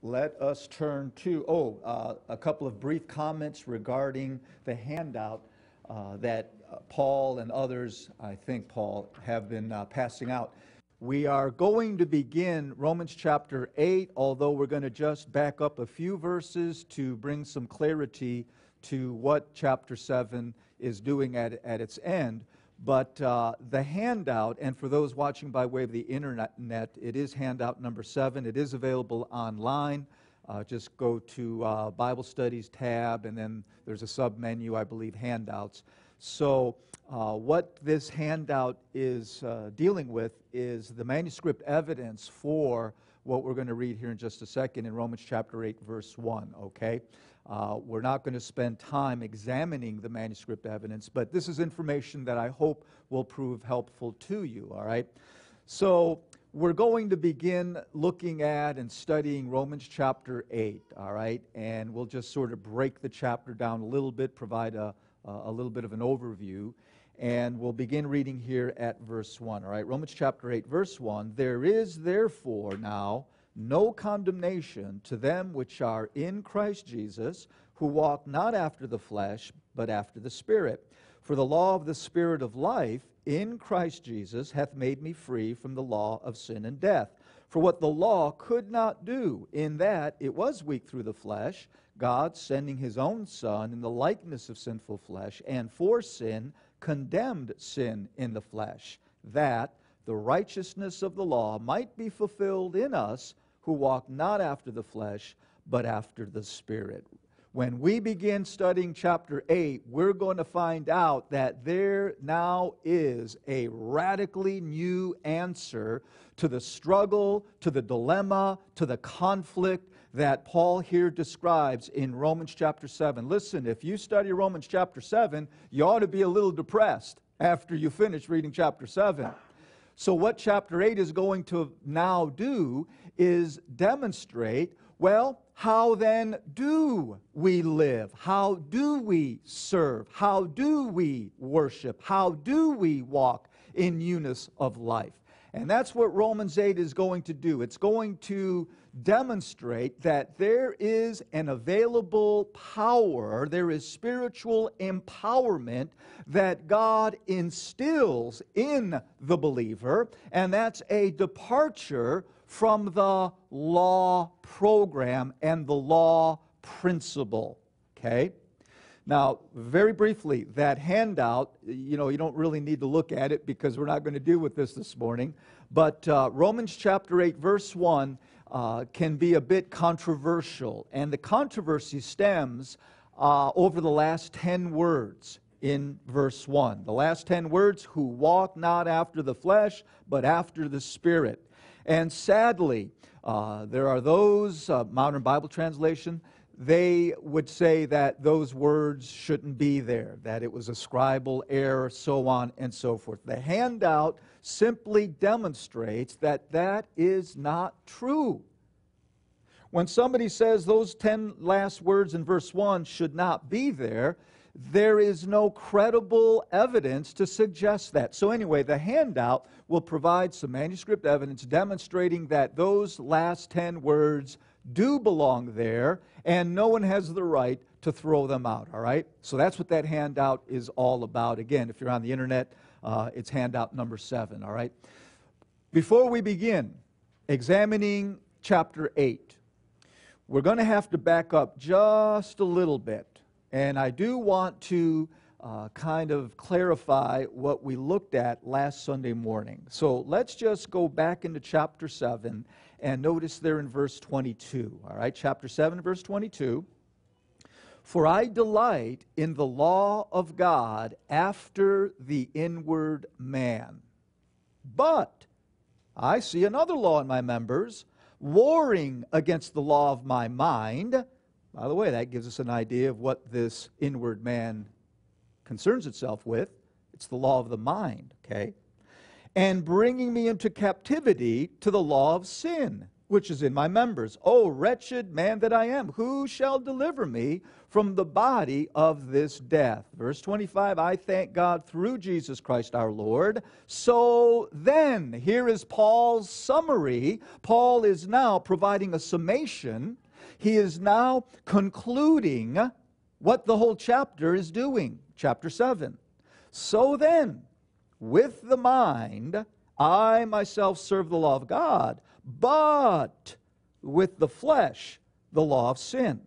let us turn to, a couple of brief comments regarding the handout that Paul and others, I think Paul, have been passing out. We are going to begin Romans chapter 8, although we're going to just back up a few verses to bring some clarity to what chapter 7 is doing at its end. But the handout, and for those watching by way of the internet, it is handout number 7. It is available online. Just go to Bible Studies tab, and then there's a sub-menu, I believe, handouts. So what this handout is dealing with is the manuscript evidence for what we're going to read here in just a second in Romans chapter 8, verse 1, okay? We're not going to spend time examining the manuscript evidence, but this is information that I hope will prove helpful to you, all right? So we're going to begin looking at and studying Romans chapter 8, all right? And we'll just sort of break the chapter down a little bit, provide a little bit of an overview, and we'll begin reading here at verse 1, all right? Romans chapter 8, verse 1, "There is therefore now no condemnation to them which are in Christ Jesus, who walk not after the flesh, but after the Spirit. For the law of the Spirit of life in Christ Jesus hath made me free from the law of sin and death. For what the law could not do, in that it was weak through the flesh, God, sending His own Son in the likeness of sinful flesh, and for sin, condemned sin in the flesh, that the righteousness of the law might be fulfilled in us, who walk not after the flesh, but after the Spirit." When we begin studying chapter 8, we're going to find out that there now is a radically new answer to the struggle, to the dilemma, to the conflict that Paul here describes in Romans chapter 7. Listen, if you study Romans chapter 7, you ought to be a little depressed after you finish reading chapter 7. So what chapter 8 is going to now do is demonstrate, well, how then do we live? How do we serve? How do we worship? How do we walk in newness of life? And that's what Romans 8 is going to do. It's going to demonstrate that there is an available power, there is spiritual empowerment that God instills in the believer, and that's a departure from the law program and the law principle, okay? Now, very briefly, that handout, you don't really need to look at it because we're not going to deal with this morning, but Romans chapter 8, verse 1 can be a bit controversial, and the controversy stems over the last 10 words in verse 1. The last 10 words, "who walk not after the flesh, but after the Spirit." And sadly, there are those, modern Bible translation, they would say that those words shouldn't be there, that it was a scribal error, so on and so forth. The handout simply demonstrates that that is not true. When somebody says those 10 last words in verse 1 should not be there, there is no credible evidence to suggest that. So anyway, the handout will provide some manuscript evidence demonstrating that those last 10 words do belong there, and no one has the right to throw them out, all right? So that's what that handout is all about. Again, if you're on the internet, it's handout number 7, all right? Before we begin examining chapter 8, we're going to have to back up just a little bit. And I do want to kind of clarify what we looked at last Sunday morning. So let's just go back into chapter 7 and notice there in verse 22. All right, chapter 7, verse 22. "For I delight in the law of God after the inward man. But I see another law in my members, warring against the law of my mind." By the way, that gives us an idea of what this inward man concerns itself with. It's the law of the mind, okay? "And bringing me into captivity to the law of sin, which is in my members. O wretched man that I am, who shall deliver me from the body of this death? Verse 25, I thank God through Jesus Christ our Lord. So then, here is Paul's summary. Paul is now providing a summation. He is now concluding what the whole chapter is doing. Chapter 7. So then, with the mind, I myself serve the law of God, but with the flesh, the law of sin.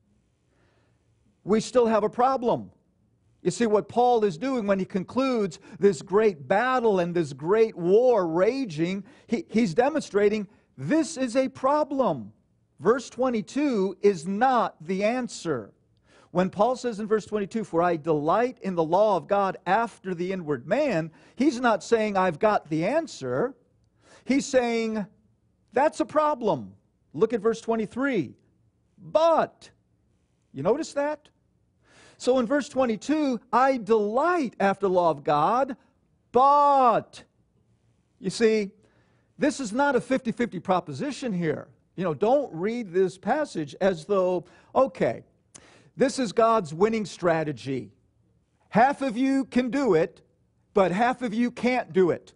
We still have a problem. You see, what Paul is doing when he concludes this great battle and this great war raging, he's demonstrating this is a problem. Verse 22 is not the answer. When Paul says in verse 22, for I delight in the law of God after the inward man, he's not saying I've got the answer. He's saying that's a problem. Look at verse 23. But, you notice that? So in verse 22, I delight after the law of God, but, you see, this is not a 50-50 proposition here. You know, don't read this passage as though, okay, this is God's winning strategy. Half of you can do it, but half of you can't do it.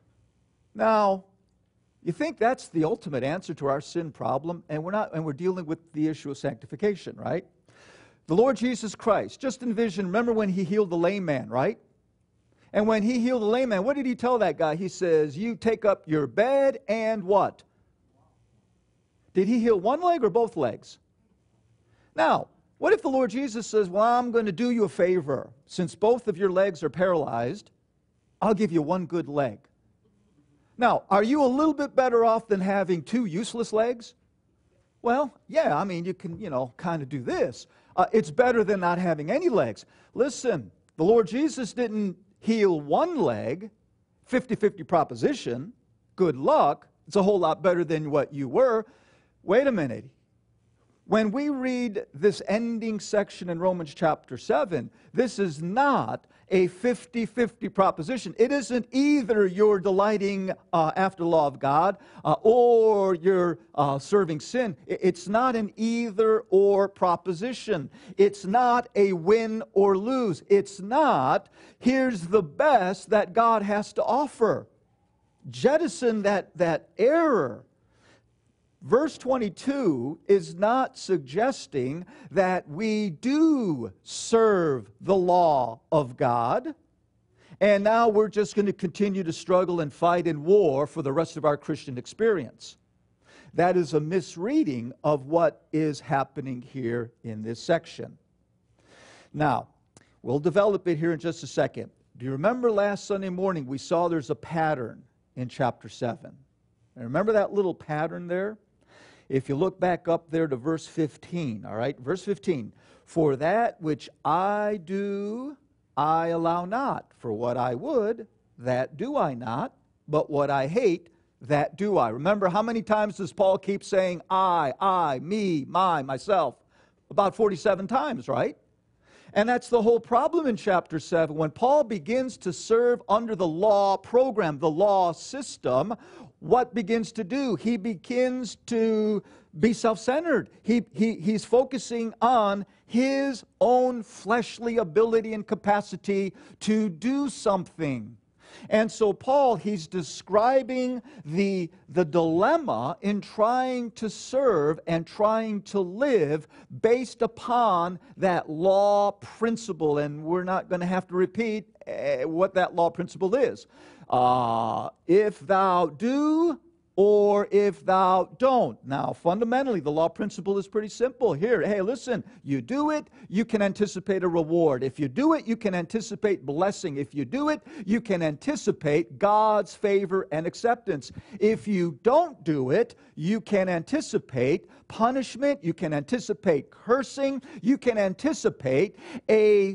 Now, you think that's the ultimate answer to our sin problem, and we're dealing with the issue of sanctification, right? The Lord Jesus Christ, just envision, remember when he healed the lame man, right? And when he healed the lame man, what did he tell that guy? He says, you take up your bed and what? Did he heal one leg or both legs? Now, what if the Lord Jesus says, well, I'm going to do you a favor. Since both of your legs are paralyzed, I'll give you one good leg. Now, are you a little bit better off than having two useless legs? Well, yeah, I mean, you can, kind of do this. It's better than not having any legs. Listen, the Lord Jesus didn't heal one leg, 50-50 proposition. Good luck. It's a whole lot better than what you were. Wait a minute. When we read this ending section in Romans chapter 7, this is not a 50-50 proposition. It isn't either you're delighting after the law of God or you're serving sin. It's not an either-or proposition. It's not a win or lose. It's not, here's the best that God has to offer. Jettison that error. Verse 22 is not suggesting that we do serve the law of God, and now we're just going to continue to struggle and fight in war for the rest of our Christian experience. That is a misreading of what is happening here in this section. Now, we'll develop it here in just a second. Do you remember last Sunday morning we saw there's a pattern in chapter 7? And remember that little pattern there? If you look back up there to verse 15, all right? Verse 15, for that which I do, I allow not. For what I would, that do I not. But what I hate, that do I. Remember, how many times does Paul keep saying I, me, my, myself? About 47 times, right? And that's the whole problem in chapter 7. When Paul begins to serve under the law program, the law system, what begins to do? He begins to be self-centered. He's focusing on his own fleshly ability and capacity to do something. And so Paul, he's describing the dilemma in trying to serve and trying to live based upon that law principle. And we're not going to have to repeat what that law principle is. If thou do, or if thou don't. Now, fundamentally, the law principle is pretty simple. Here, hey, listen, you do it, you can anticipate a reward. If you do it, you can anticipate blessing. If you do it, you can anticipate God's favor and acceptance. If you don't do it, you can anticipate punishment, you can anticipate cursing, you can anticipate a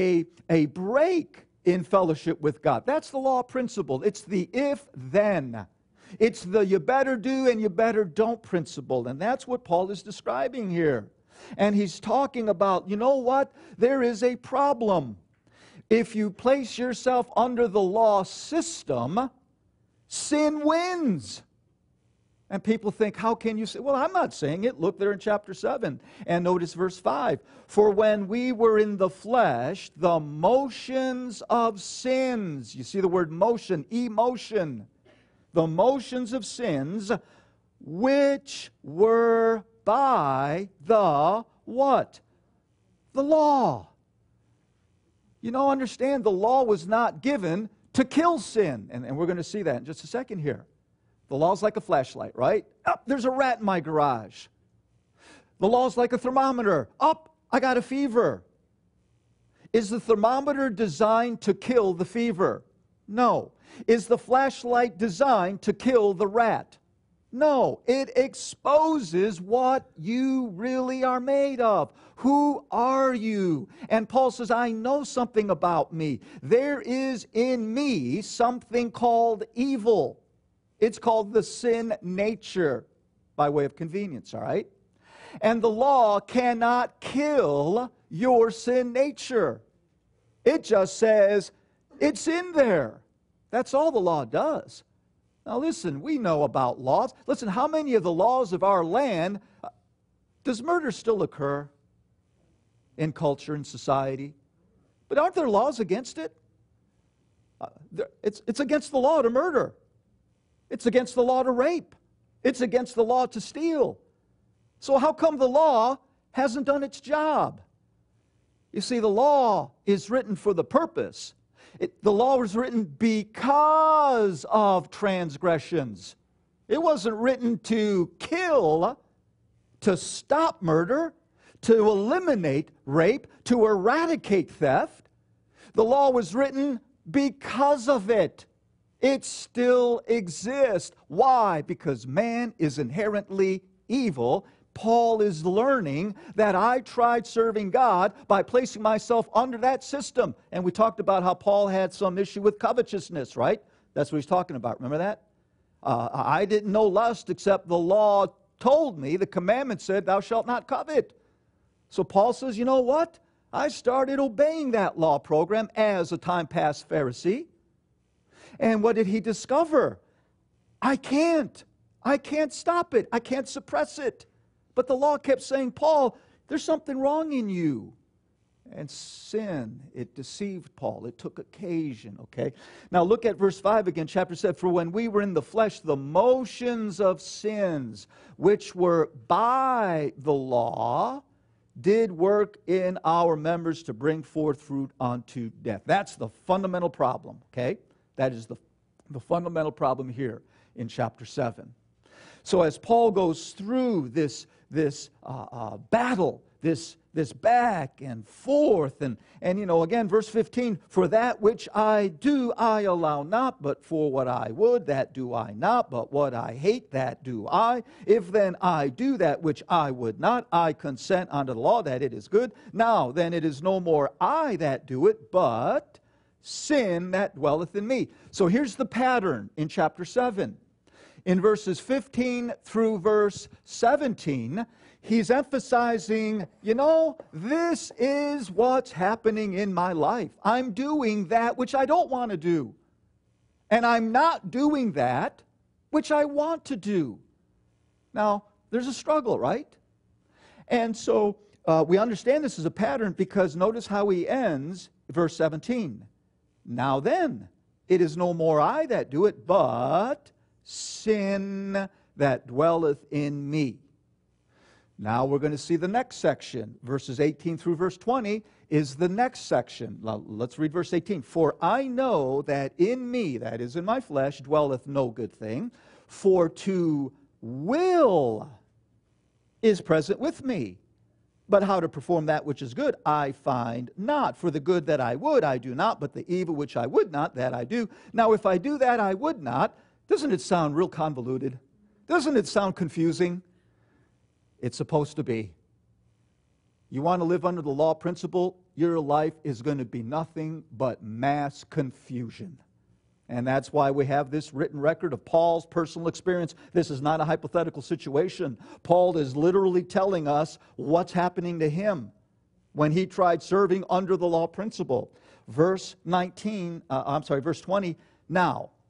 break in fellowship with God. That's the law principle. It's the if-then. It's the you better do and you better don't principle. And that's what Paul is describing here. And he's talking about, you know what? There is a problem. If you place yourself under the law system, sin wins. And people think, how can you say? Well, I'm not saying it. Look there in chapter 7. And notice verse 5. For when we were in the flesh, the motions of sins. You see the word motion, emotion. The motions of sins, which were by the what? The law. You know, understand, the law was not given to kill sin. And we're going to see that in just a second here. The law's like a flashlight, right? Up, there's a rat in my garage. The law's like a thermometer. Up, I got a fever. Is the thermometer designed to kill the fever? No. Is the flashlight designed to kill the rat? No. It exposes what you really are made of. Who are you? And Paul says, I know something about me. There is in me something called evil. It's called the sin nature, by way of convenience, all right? And the law cannot kill your sin nature. It just says, it's in there. That's all the law does. Now listen, we know about laws. Listen, how many of the laws of our land, does murder still occur in culture and society? But aren't there laws against it? It's against the law to murder. It's against the law to rape. It's against the law to steal. So how come the law hasn't done its job? You see, the law is written for the purpose. The law was written because of transgressions. It wasn't written to kill, to stop murder, to eliminate rape, to eradicate theft. The law was written because of it. It still exists. Why? Because man is inherently evil. Paul is learning that I tried serving God by placing myself under that system. And we talked about how Paul had some issue with covetousness, right? That's what he's talking about. Remember that? I didn't know lust except the law told me, the commandment said, thou shalt not covet. So Paul says, you know what? I started obeying that law program as a time-past Pharisee. And what did he discover? I can't stop it. I can't suppress it. But the law kept saying, Paul, there's something wrong in you. And sin, it deceived Paul. It took occasion, okay? Now look at verse 5 again, chapter 7. For when we were in the flesh, the motions of sins, which were by the law, did work in our members to bring forth fruit unto death. That's the fundamental problem, okay? That is the fundamental problem here in chapter 7. So as Paul goes through this battle, this back and forth, and you know, again, verse 15, for that which I do I allow not, but for what I would, that do I not, but what I hate, that do I. If then I do that which I would not, I consent unto the law that it is good. Now then it is no more I that do it, but sin that dwelleth in me. So here's the pattern in chapter 7. In verses 15 through verse 17, he's emphasizing, you know, this is what's happening in my life. I'm doing that which I don't want to do. And I'm not doing that which I want to do. Now, there's a struggle, right? And so we understand this is a pattern because notice how he ends verse 17. Now then, it is no more I that do it, but sin that dwelleth in me. Now we're going to see the next section. Verses 18 through verse 20 is the next section. Now, let's read verse 18. For I know that in me, that is in my flesh, dwelleth no good thing, for to will is present with me. But how to perform that which is good, I find not. For the good that I would, I do not, but the evil which I would not, that I do. Now if I do that I would not, doesn't it sound real convoluted? Doesn't it sound confusing? It's supposed to be. You want to live under the law principle, your life is going to be nothing but mass confusion. And that's why we have this written record of Paul's personal experience. This is not a hypothetical situation. Paul is literally telling us what's happening to him when he tried serving under the law principle. Verse 20, now,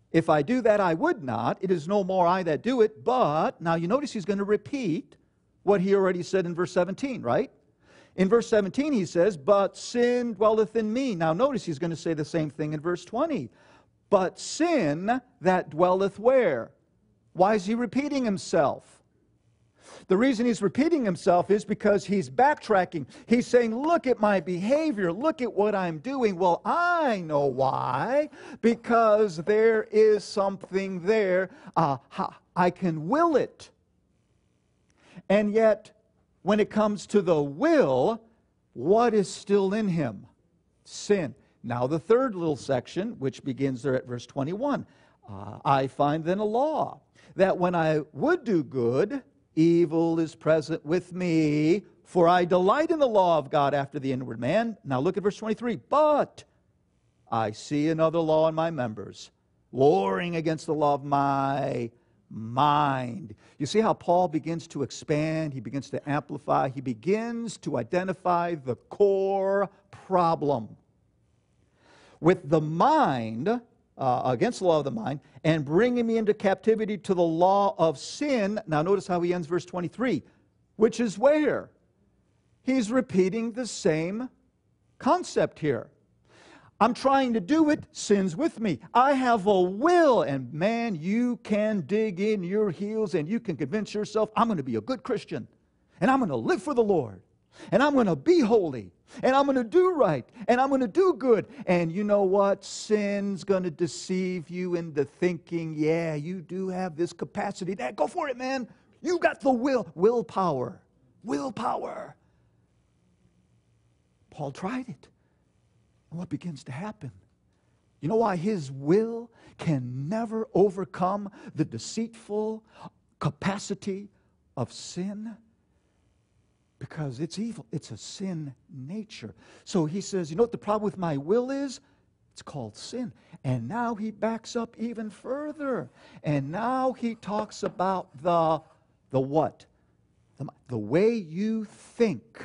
If I do that, I would not. It is no more I that do it, but, now you notice he's going to repeat what he already said in verse 17, right? In verse 17 he says, but sin dwelleth in me. Now notice he's going to say the same thing in verse 20. But sin that dwelleth where? Why is he repeating himself? The reason he's repeating himself is because he's backtracking. He's saying, look at my behavior. Look at what I'm doing. Well, I know why. Because there is something there. I can will it. And yet, when it comes to the will, what is still in him? Sin. Now the third little section, which begins there at verse 21. I find then a law, that when I would do good, evil is present with me, for I delight in the law of God after the inward man. Now look at verse 23. But I see another law in my members, warring against the law of my mind. You see how Paul begins to expand, he begins to amplify, he begins to identify the core problem. With the mind, against the law of the mind, and bringing me into captivity to the law of sin. Now notice how he ends verse 23, which is where? He's repeating the same concept here. I'm trying to do it, sin's with me. I have a will, and man, you can dig in your heels and you can convince yourself, I'm going to be a good Christian, and I'm going to live for the Lord, and I'm going to be holy, and I'm going to do right, and I'm going to do good. And you know what? Sin's going to deceive you into thinking, yeah, you do have this capacity. Go for it, man. You got the willpower. Willpower. Paul tried it. And what begins to happen? You know why his will can never overcome the deceitful capacity of sin? Because it's evil. It's a sin nature. So he says, you know what the problem with my will is? It's called sin. And now he backs up even further. And now he talks about the what? The way you think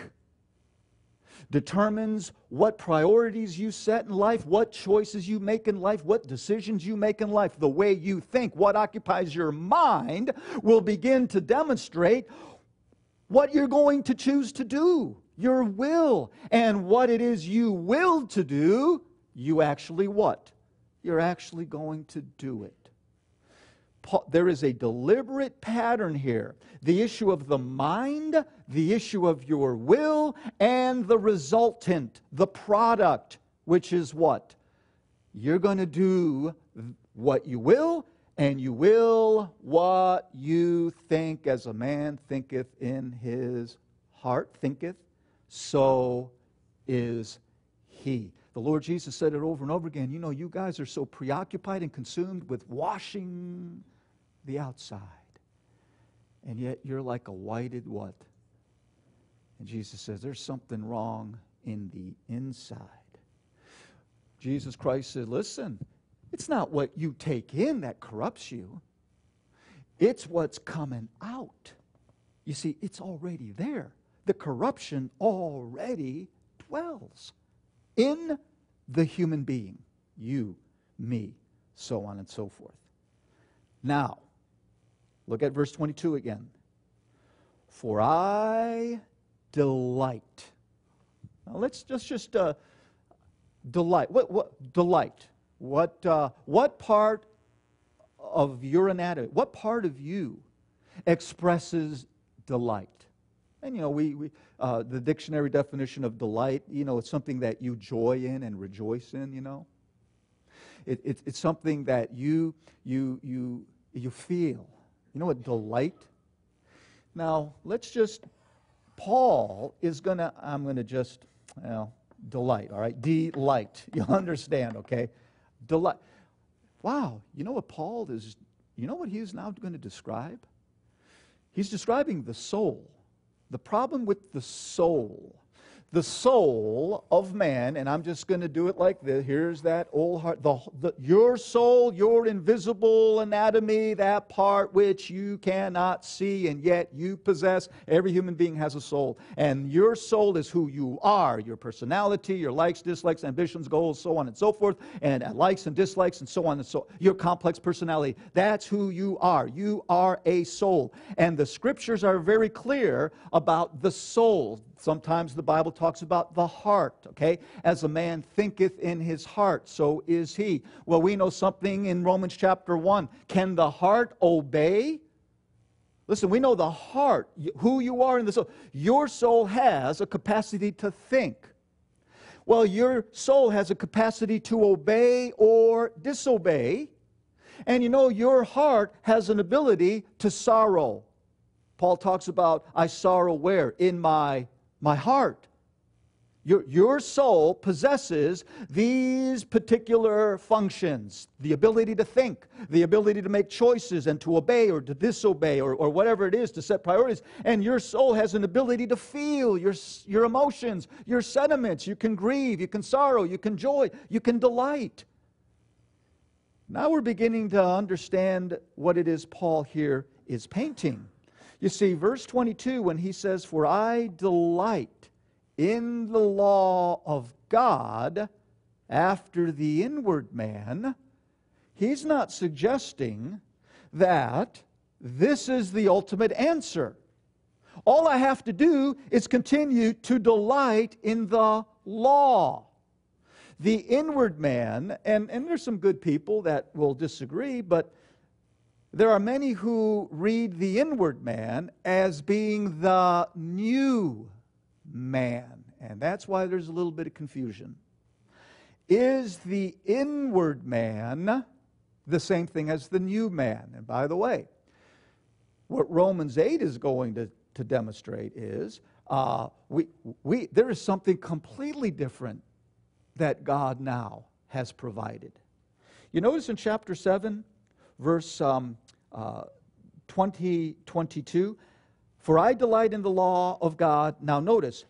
determines what priorities you set in life, what choices you make in life, what decisions you make in life. The way you think, what occupies your mind, will begin to demonstrate what you're going to choose to do, your will. And what it is you will to do, you actually what? You're actually going to do it. There is a deliberate pattern here. The issue of the mind, the issue of your will, and the resultant, the product, which is what? You're going to do what you will, and you will what you think, as a man thinketh in his heart, thinketh, so is he. The Lord Jesus said it over and over again. You know, you guys are so preoccupied and consumed with washing the outside. And yet you're like a whited what? And Jesus says there's something wrong in the inside. Jesus Christ said, listen, it's not what you take in that corrupts you. It's what's coming out. You see, it's already there. The corruption already dwells in the human being. You, me, so on and so forth. Now, look at verse 22 again. For I delight. Now let's just delight. What delight? What part of your anatomy, what part of you expresses delight? And you know, the dictionary definition of delight, you know, it's something that you joy in and rejoice in. You know, it's something that you feel. You know what delight? Now Paul is gonna. I'm gonna just delight. All right, delight. You understand? Okay. Delight. Wow, you know what Paul is, you know what he is now going to describe? He's describing the soul. The problem with the soul, the soul of man, and I'm just going to do it like this. Here's that old heart. Your soul, your invisible anatomy, that part which you cannot see, and yet you possess. Every human being has a soul. And your soul is who you are, your personality, your likes, dislikes, ambitions, goals, so on and so forth, and likes and dislikes, and so on and so on. Your complex personality. That's who you are. You are a soul. And the Scriptures are very clear about the soul. Sometimes the Bible talks about the heart, okay? As a man thinketh in his heart, so is he. Well, we know something in Romans chapter 1. Can the heart obey? Listen, we know the heart, who you are in the soul. Your soul has a capacity to think. Well, your soul has a capacity to obey or disobey. And you know, your heart has an ability to sorrow. Paul talks about, I sorrow where? In my heart. Your soul possesses these particular functions. The ability to think, the ability to make choices and to obey or to disobey or whatever it is, to set priorities. And your soul has an ability to feel your emotions, your sentiments. You can grieve, you can sorrow, you can joy, you can delight. Now we're beginning to understand what it is Paul here is painting. You see, verse 22, when he says, "For I delight in the law of God after the inward man," he's not suggesting that this is the ultimate answer. All I have to do is continue to delight in the law. The inward man, and there's some good people that will disagree, but there are many who read the inward man as being the new man. And that's why there's a little bit of confusion. Is the inward man the same thing as the new man? And by the way, what Romans 8 is going to demonstrate is there is something completely different that God now has provided. You notice in chapter 7, verse 22, "For I delight in the law of God." Now notice,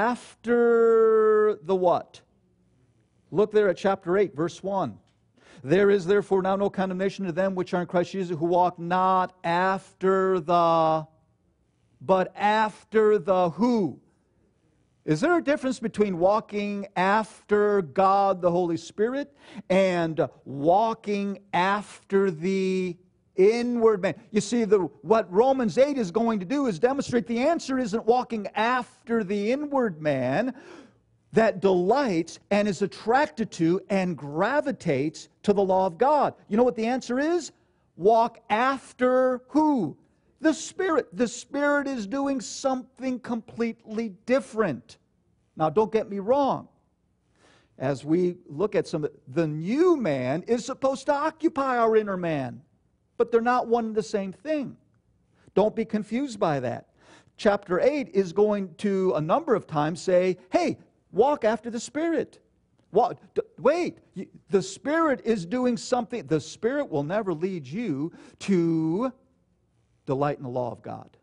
after the what? Look there at chapter 8, verse 1. "There is therefore now no condemnation to them which are in Christ Jesus, who walk not after the," but after the who? Is there a difference between walking after God the Holy Spirit and walking after the inward man? You see, what Romans 8 is going to do is demonstrate the answer isn't walking after the inward man that delights and is attracted to and gravitates to the law of God. You know what the answer is? Walk after who? The Spirit. The Spirit is doing something completely different. Now, don't get me wrong. As we look at the new man is supposed to occupy our inner man, but they're not one and the same thing. Don't be confused by that. Chapter 8 is going to a number of times say, hey, walk after the Spirit. Wait, the Spirit is doing something. The Spirit will never lead you to delight in the law of God.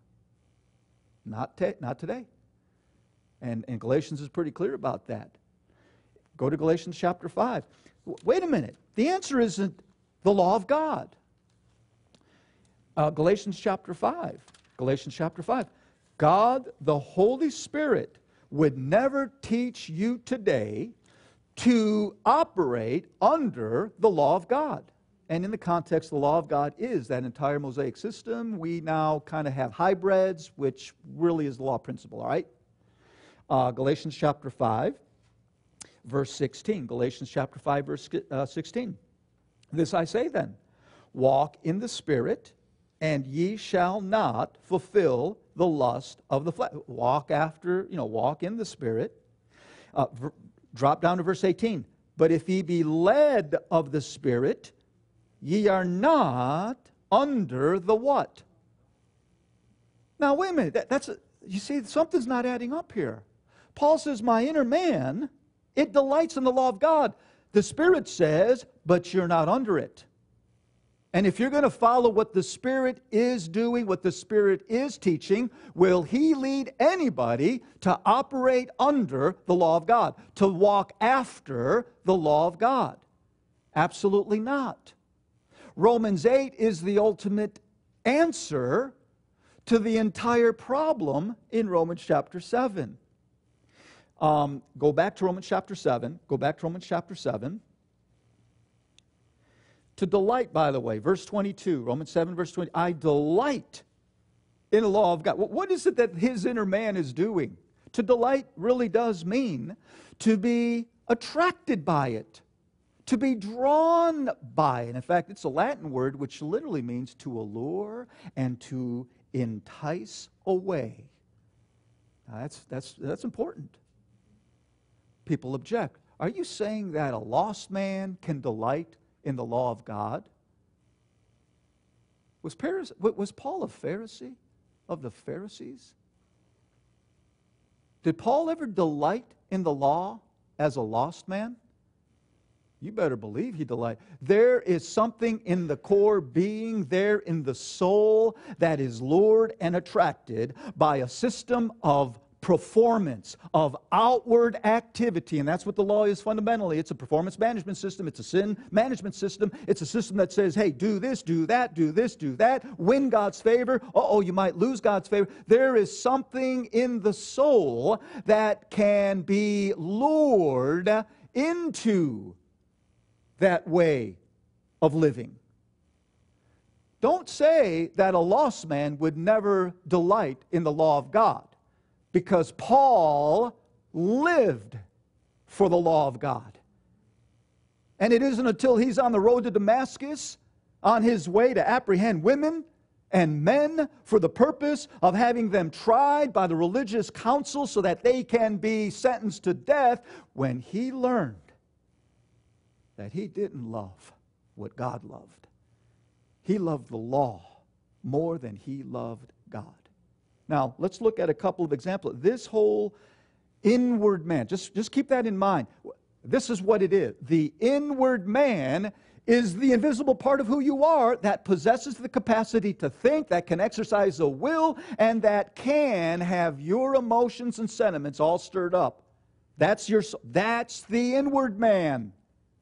Not today. And Galatians is pretty clear about that. Go to Galatians chapter 5. Wait a minute. The answer isn't the law of God. Galatians chapter 5. Galatians chapter 5. God, the Holy Spirit, would never teach you today to operate under the law of God. And in the context, the law of God is that entire Mosaic system. We now kind of have hybrids, which really is the law principle, all right? Galatians chapter 5, verse 16. Galatians chapter 5, verse 16. This I say then, walk in the Spirit, and ye shall not fulfill the lust of the flesh. Walk in the Spirit. Drop down to verse 18. But if ye be led of the Spirit, ye are not under the what? Now, wait a minute. You see, something's not adding up here. Paul says, my inner man, it delights in the law of God. The Spirit says, but you're not under it. And if you're going to follow what the Spirit is doing, what the Spirit is teaching, will He lead anybody to operate under the law of God, to walk after the law of God? Absolutely not. Romans 8 is the ultimate answer to the entire problem in Romans chapter 7. Go back to Romans chapter 7. Go back to Romans chapter 7. To delight, by the way, verse 22, Romans 7, verse 20, I delight in the law of God. What is it that his inner man is doing? To delight really does mean to be attracted by it, to be drawn by it. In fact, it's a Latin word which literally means to allure and to entice away. Now, that's important. People object. Are you saying that a lost man can delight in the law of God? Was Paul a Pharisee of the Pharisees? Did Paul ever delight in the law as a lost man? You better believe he delighted. There is something in the core being, there in the soul, that is lured and attracted by a system of performance, of outward activity. And that's what the law is fundamentally. It's a performance management system. It's a sin management system. It's a system that says, hey, do this, do that, do this, do that. Win God's favor. Uh-oh, you might lose God's favor. There is something in the soul that can be lured into that way of living. Don't say that a lost man would never delight in the law of God, because Paul lived for the law of God. And it isn't until he's on the road to Damascus, on his way to apprehend women and men for the purpose of having them tried by the religious council so that they can be sentenced to death, when he learned that he didn't love what God loved. He loved the law more than he loved God. Now, let's look at a couple of examples. This whole inward man, just keep that in mind. This is what it is. The inward man is the invisible part of who you are that possesses the capacity to think, that can exercise a will, and that can have your emotions and sentiments all stirred up. That's the inward man.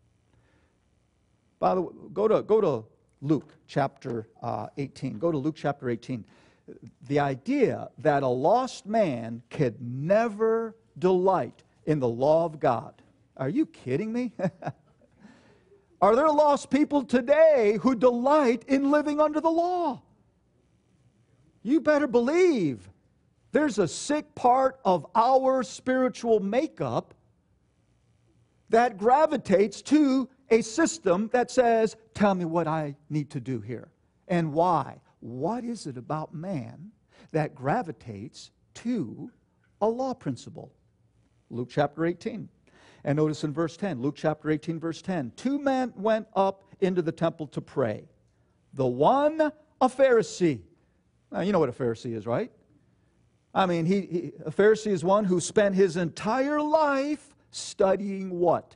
By the way, go to Luke chapter 18. Go to Luke chapter 18. The idea that a lost man could never delight in the law of God. Are you kidding me? Are there lost people today who delight in living under the law? You better believe there's a sick part of our spiritual makeup that gravitates to a system that says, tell me what I need to do here and why. What is it about man that gravitates to a law principle? Luke chapter 18. And notice in verse 10, Luke chapter 18, verse 10, 2 men went up into the temple to pray. The one, a Pharisee. Now, you know what a Pharisee is, right? I mean, a Pharisee is one who spent his entire life studying what?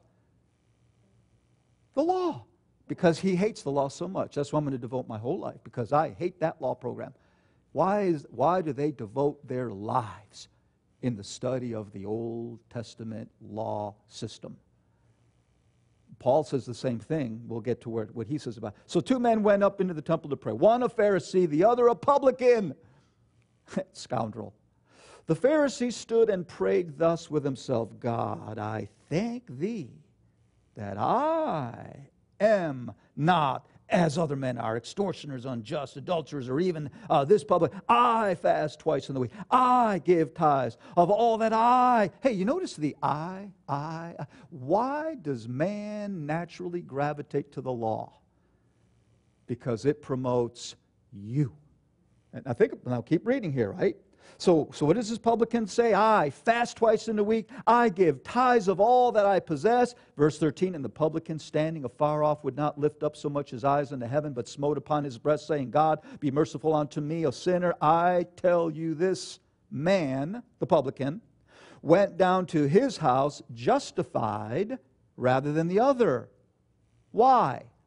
The law. Because he hates the law so much. That's why I'm going to devote my whole life, because I hate that law program. Why do they devote their lives in the study of the Old Testament law system? Paul says the same thing. We'll get to what he says about it. So 2 men went up into the temple to pray. One a Pharisee, the other a publican. Scoundrel. The Pharisee stood and prayed thus with himself, God, I thank thee that I am not as other men are, extortioners, unjust, adulterers, or even this public. I fast twice in the week. I give tithes of all that I. Hey, you notice the I. Why does man naturally gravitate to the law? Because it promotes you. And now keep reading here, right? So what does this publican say? I fast twice in the week. I give tithes of all that I possess. Verse 13, and the publican standing afar off would not lift up so much his eyes unto heaven, but smote upon his breast, saying, God, be merciful unto me, a sinner. I tell you, this man, the publican, went down to his house justified rather than the other. Why?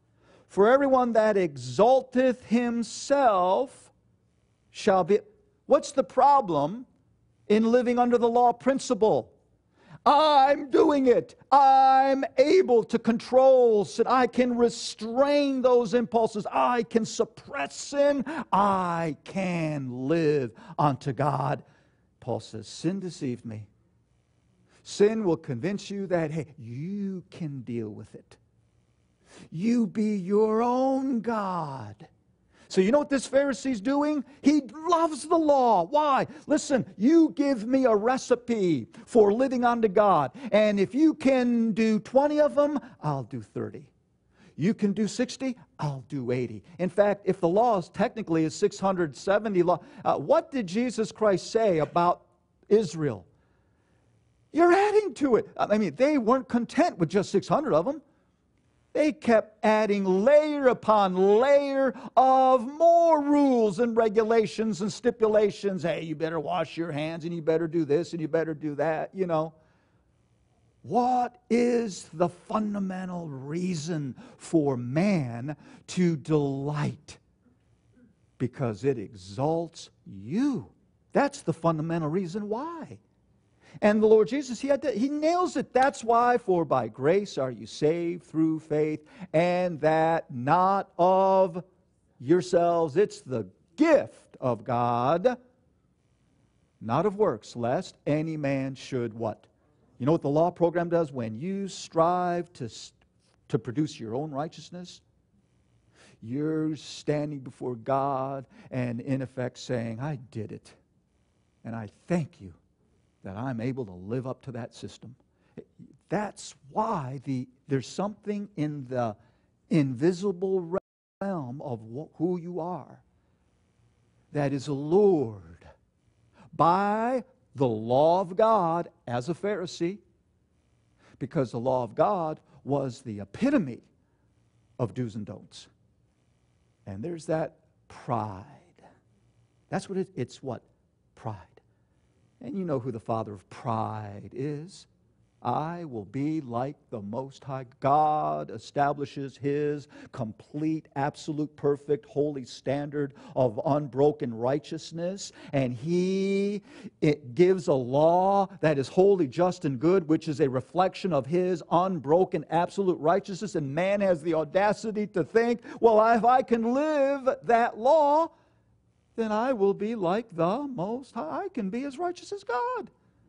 For everyone that exalteth himself shall be... What's the problem in living under the law principle? I'm doing it. I'm able to control sin. I can restrain those impulses. I can suppress sin. I can live unto God. Paul says, sin deceived me. Sin will convince you that, hey, you can deal with it. You be your own God. So you know what this Pharisee's doing? He loves the law. Why? Listen, you give me a recipe for living unto God. And if you can do 20 of them, I'll do 30. You can do 60, I'll do 80. In fact, if the law is technically 670 law, what did Jesus Christ say about Israel? You're adding to it. I mean, they weren't content with just 600 of them. They kept adding layer upon layer of more rules and regulations and stipulations. Hey, you better wash your hands, and you better do this, and you better do that, you know. What is the fundamental reason for man to delight? Because it exalts you. That's the fundamental reason why. And the Lord Jesus, he nails it. That's why, for by grace are you saved through faith, and that not of yourselves. It's the gift of God, not of works, lest any man should what? You know what the law program does? When you strive to produce your own righteousness, you're standing before God and in effect saying, I did it, and I thank you that I'm able to live up to that system. That's why there's something in the invisible realm of who you are that is allured by the law of God as a Pharisee, because the law of God was the epitome of do's and don'ts. And there's that pride. That's what it's what? Pride. And you know who the father of pride is. I will be like the Most High. God establishes His complete, absolute, perfect, holy standard of unbroken righteousness. And it gives a law that is holy, just, and good, which is a reflection of His unbroken, absolute righteousness. And man has the audacity to think, well, if I can live that law, then I will be like the Most High. I can be as righteous as God.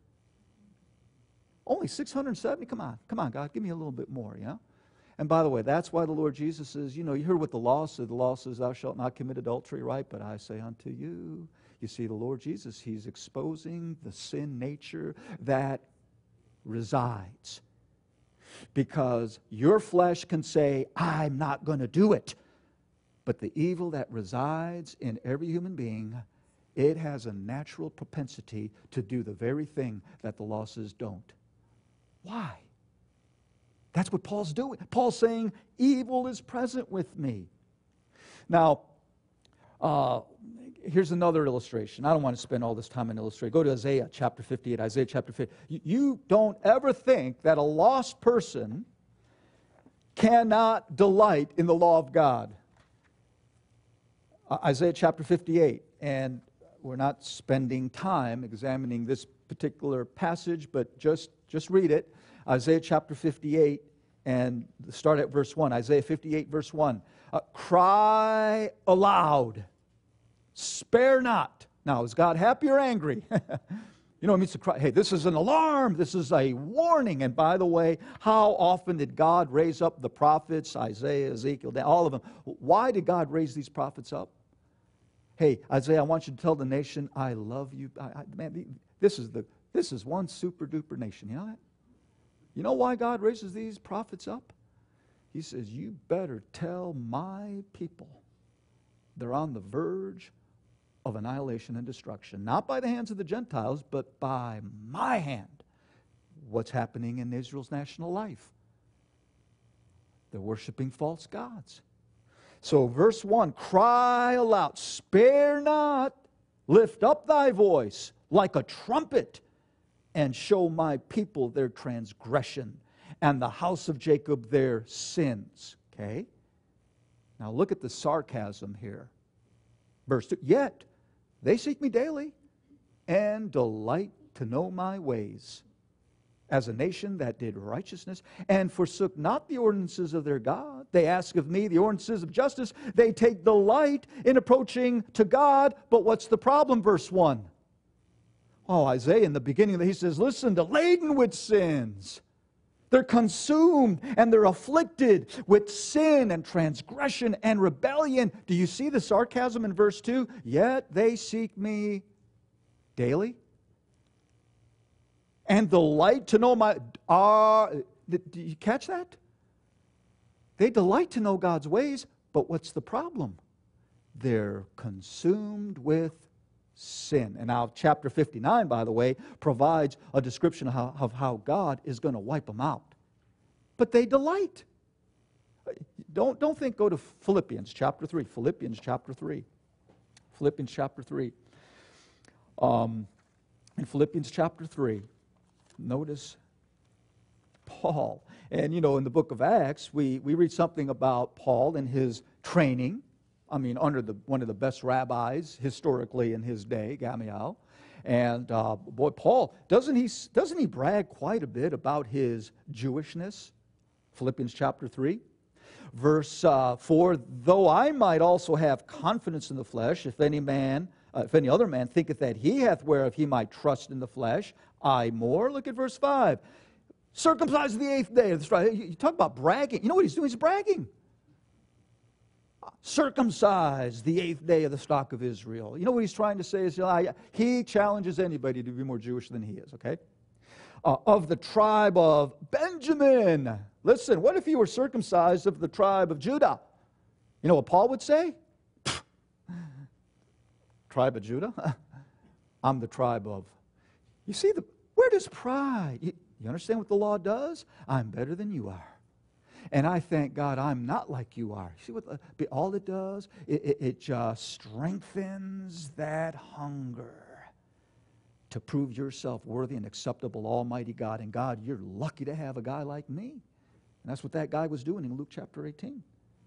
Only 670? Come on, God, give me a little bit more, you know? And by the way, that's why the Lord Jesus says, you know, you heard what the law said. The law says, thou shalt not commit adultery, right? But I say unto you. You see, the Lord Jesus, He's exposing the sin nature that resides. Because your flesh can say, I'm not going to do it. But the evil that resides in every human being, it has a natural propensity to do the very thing that the law says don't. Why? That's what Paul's doing. Paul's saying, evil is present with me. Now, here's another illustration. I don't want to spend all this time on illustrating. Go to Isaiah chapter 58. Isaiah chapter 58. You don't ever think that a lost person cannot delight in the law of God. Isaiah chapter 58. And we're not spending time examining this particular passage, but just read it. Isaiah chapter 58, and start at verse 1. Isaiah 58, verse 1. Cry aloud, spare not. Now, is God happy or angry? You know, it means to cry, hey, this is an alarm, this is a warning. And by the way, how often did God raise up the prophets, Isaiah, Ezekiel, all of them? Why did God raise these prophets up? Hey, Isaiah, I want you to tell the nation, I love you. Man, this is one super duper nation. You know that? You know why God raises these prophets up? He says, you better tell my people they're on the verge of annihilation and destruction. Not by the hands of the Gentiles, but by my hand. What's happening in Israel's national life? They're worshiping false gods. So verse 1, cry aloud, spare not, lift up thy voice like a trumpet, and show my people their transgression, and the house of Jacob their sins. Okay? Now look at the sarcasm here. Verse 2, yet they seek me daily and delight to know my ways. As a nation that did righteousness and forsook not the ordinances of their God. They ask of me the ordinances of justice. They take delight in approaching to God. But what's the problem? Verse 1. Oh, Isaiah in the beginning, he says, listen, they're laden with sins. They're consumed and they're afflicted with sin and transgression and rebellion. Do you see the sarcasm in verse 2? Yet they seek me daily and delight to know my... do you catch that? They delight to know God's ways, but what's the problem? They're consumed with sin. And now chapter 59, by the way, provides a description of how God is going to wipe them out. But they delight. Don't think, go to Philippians chapter 3. Philippians chapter 3. Philippians chapter 3. In Philippians chapter 3, notice Paul. And you know, in the book of Acts, we read something about Paul and his training. I mean, under one of the best rabbis historically in his day, Gamaliel. And boy, Paul, doesn't he brag quite a bit about his Jewishness? Philippians chapter 3, verse 4, though I might also have confidence in the flesh, if any other man thinketh that he hath whereof he might trust in the flesh, I more. Look at verse 5. Circumcised the 8th day of the strike. You talk about bragging. You know what he's doing? He's bragging. Circumcised the 8th day of the stock of Israel. You know what he's trying to say is he challenges anybody to be more Jewish than he is, okay? Of the tribe of Benjamin. Listen, what if he were circumcised of the tribe of Judah? You know what Paul would say? Tribe of Judah? I'm the tribe of... You see, where does pride... You understand what the law does? I'm better than you are. And I thank God I'm not like you are. See what all it does? It just strengthens that hunger to prove yourself worthy and acceptable to Almighty God. And God, you're lucky to have a guy like me. And that's what that guy was doing in Luke chapter 18.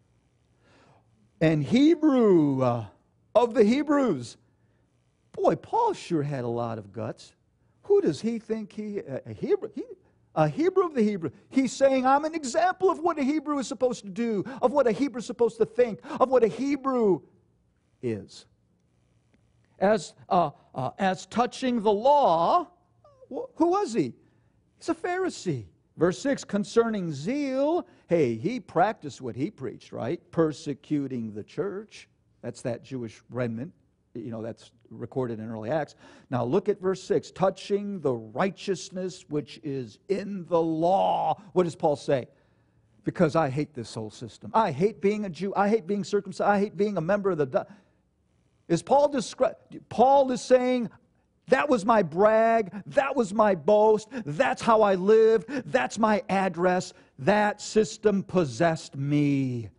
And Hebrew of the Hebrews. Boy, Paul sure had a lot of guts. Who does he think a Hebrew? A Hebrew of the Hebrew. He's saying, I'm an example of what a Hebrew is supposed to do, of what a Hebrew is supposed to think, of what a Hebrew is. As touching the law, who was he? He's a Pharisee. Verse 6, concerning zeal, hey, he practiced what he preached, right? Persecuting the church. That's that Jewish remnant. You know, that's recorded in early Acts. Now look at verse 6. Touching the righteousness which is in the law. What does Paul say? Because I hate this whole system. I hate being a Jew. I hate being circumcised. I hate being a member of the... Paul is saying, that was my brag. That was my boast. That's how I lived. That's my address. That system possessed me.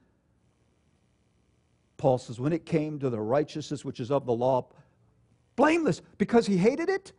Paul says, when it came to the righteousness which is of the law, blameless, because he hated it,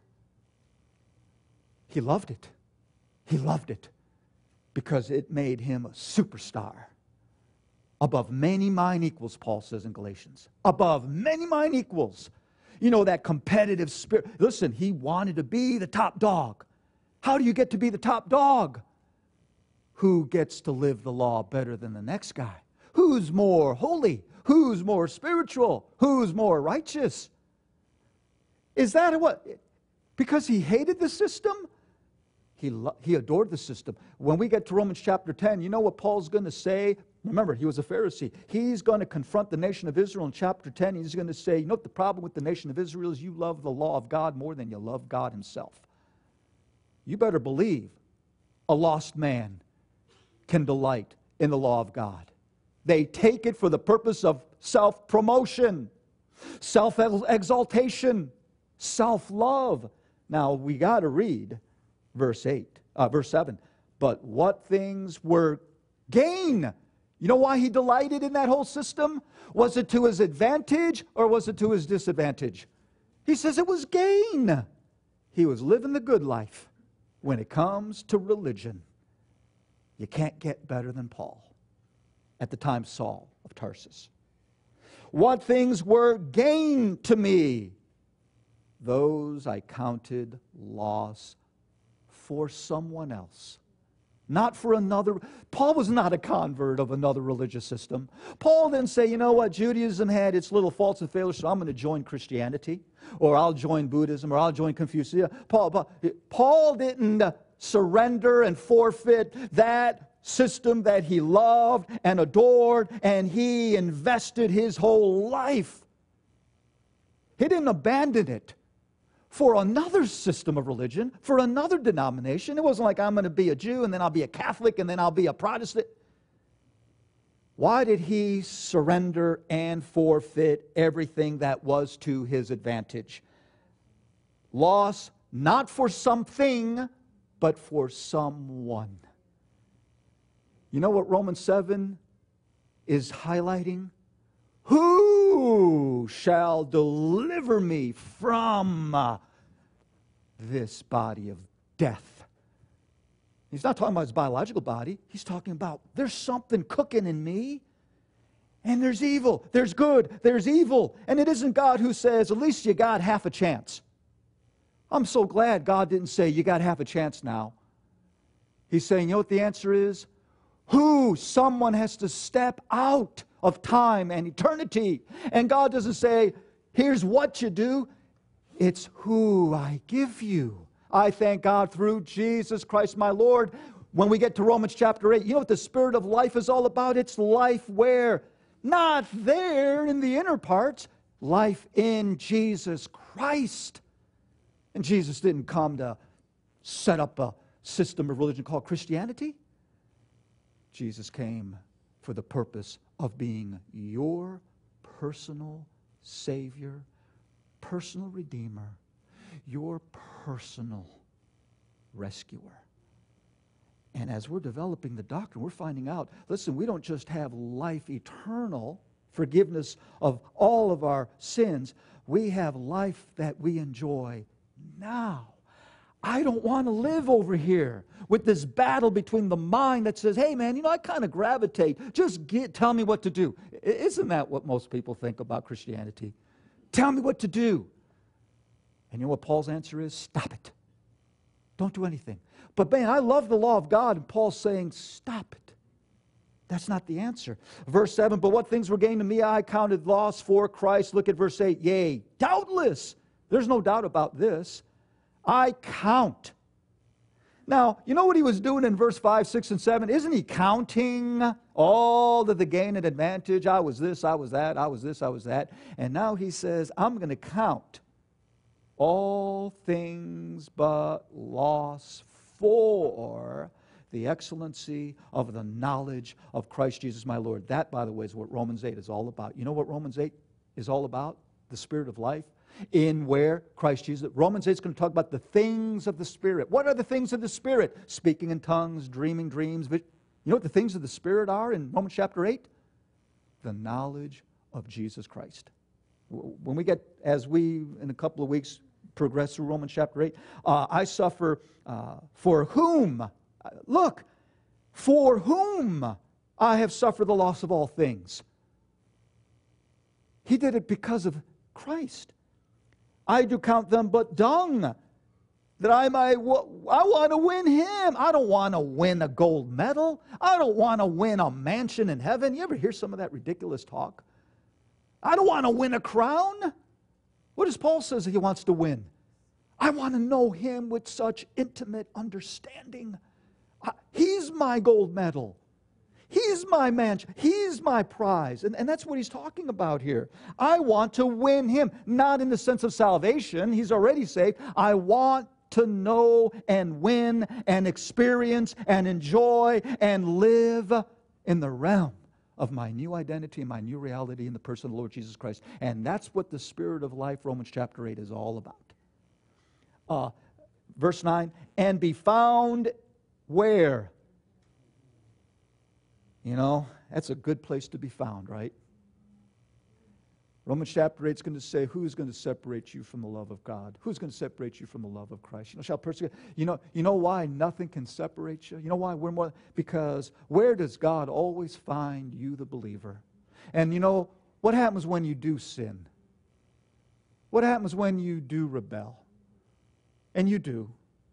he loved it. He loved it because it made him a superstar. Above many mine equals, Paul says in Galatians. Above many mine equals. You know, that competitive spirit. Listen, he wanted to be the top dog. How do you get to be the top dog? Who gets to live the law better than the next guy? Who's more holy? Who's more spiritual? Who's more righteous? Is that what? Because he hated the system? He adored the system. When we get to Romans chapter 10, you know what Paul's going to say? Remember, he was a Pharisee. He's going to confront the nation of Israel in chapter 10. He's going to say, you know what the problem with the nation of Israel is? You love the law of God more than you love God himself. You better believe a lost man can delight in the law of God. They take it for the purpose of self-promotion, self-exaltation, self-love. Now, we got to read verse 7. But what things were gain? You know why he delighted in that whole system? Was it to his advantage or was it to his disadvantage? He says it was gain. He was living the good life. When it comes to religion, you can't get better than Paul. at the time Saul of Tarsus. What things were gain to me, those I counted loss for someone else. Not for another. Paul was not a convert of another religious system. Paul didn't say, you know what, Judaism had its little faults and failures, so I'm going to join Christianity, or I'll join Buddhism, or I'll join Confucius. Paul didn't surrender and forfeit that system that he loved and adored, and he invested his whole life. He didn't abandon it for another system of religion, for another denomination. It wasn't like I'm going to be a Jew and then I'll be a Catholic and then I'll be a Protestant. Why did he surrender and forfeit everything that was to his advantage? Loss not for something, but for someone. You know what Romans 7 is highlighting? Who shall deliver me from this body of death? He's not talking about his biological body. He's talking about there's something cooking in me, and there's evil, there's good, there's evil. And it isn't God who says, at least you got half a chance. I'm so glad God didn't say, you got half a chance now. He's saying, you know what the answer is? Someone has to step out of time and eternity. And God doesn't say, here's what you do. It's who I give you. I thank God through Jesus Christ my Lord. When we get to Romans chapter 8, you know what the Spirit of life is all about? It's life where? Not there in the inner parts. Life in Jesus Christ. And Jesus didn't come to set up a system of religion called Christianity. Jesus came for the purpose of being your personal Savior, personal Redeemer, your personal rescuer. And as we're developing the doctrine, we're finding out, listen, we don't just have life eternal, forgiveness of all of our sins. We have life that we enjoy now. I don't want to live over here with this battle between the mind that says, hey man, I kind of gravitate. Just tell me what to do. Isn't that what most people think about Christianity? Tell me what to do. And you know what Paul's answer is? Stop it. Don't do anything. But man, I love the law of God, and Paul's saying, stop it. That's not the answer. Verse 7, but what things were gained to me I counted loss for Christ. Look at verse 8. Yea, doubtless. There's no doubt about this. I count. Now, you know what he was doing in verse 5, 6, and 7? Isn't he counting all of the gain and advantage? I was this, I was that, I was this, I was that. And now he says, I'm going to count all things but loss for the excellency of the knowledge of Christ Jesus my Lord. That, by the way, is what Romans 8 is all about. You know what Romans 8 is all about? The Spirit of life. In where Christ Jesus. Romans 8 is going to talk about the things of the Spirit. What are the things of the Spirit? Speaking in tongues, dreaming dreams. You know what the things of the Spirit are in Romans chapter 8? The knowledge of Jesus Christ. When we get, as we in a couple of weeks progress through Romans chapter 8, I suffer for whom, look, for whom I have suffered the loss of all things. He did it because of Christ. I do count them but dung, that I want to win Him. I don't want to win a gold medal. I don't want to win a mansion in heaven. You ever hear some of that ridiculous talk? I don't want to win a crown. What does Paul say he wants to win? I want to know Him with such intimate understanding. He's my gold medal. He's my mansion. He's my prize. And that's what he's talking about here. I want to win Him. Not in the sense of salvation. He's already saved. I want to know and win and experience and enjoy and live in the realm of my new identity and my new reality in the person of the Lord Jesus Christ. And that's what the Spirit of life, Romans chapter 8, is all about. Verse 9, and be found where? You know, that's a good place to be found, right? Romans chapter 8 is going to say, who's going to separate you from the love of God? Who's going to separate you from the love of Christ? Shall persecute. You know why nothing can separate you? You know why we're more? Because where does God always find you, the believer? And what happens when you do sin? What happens when you do rebel? And you do.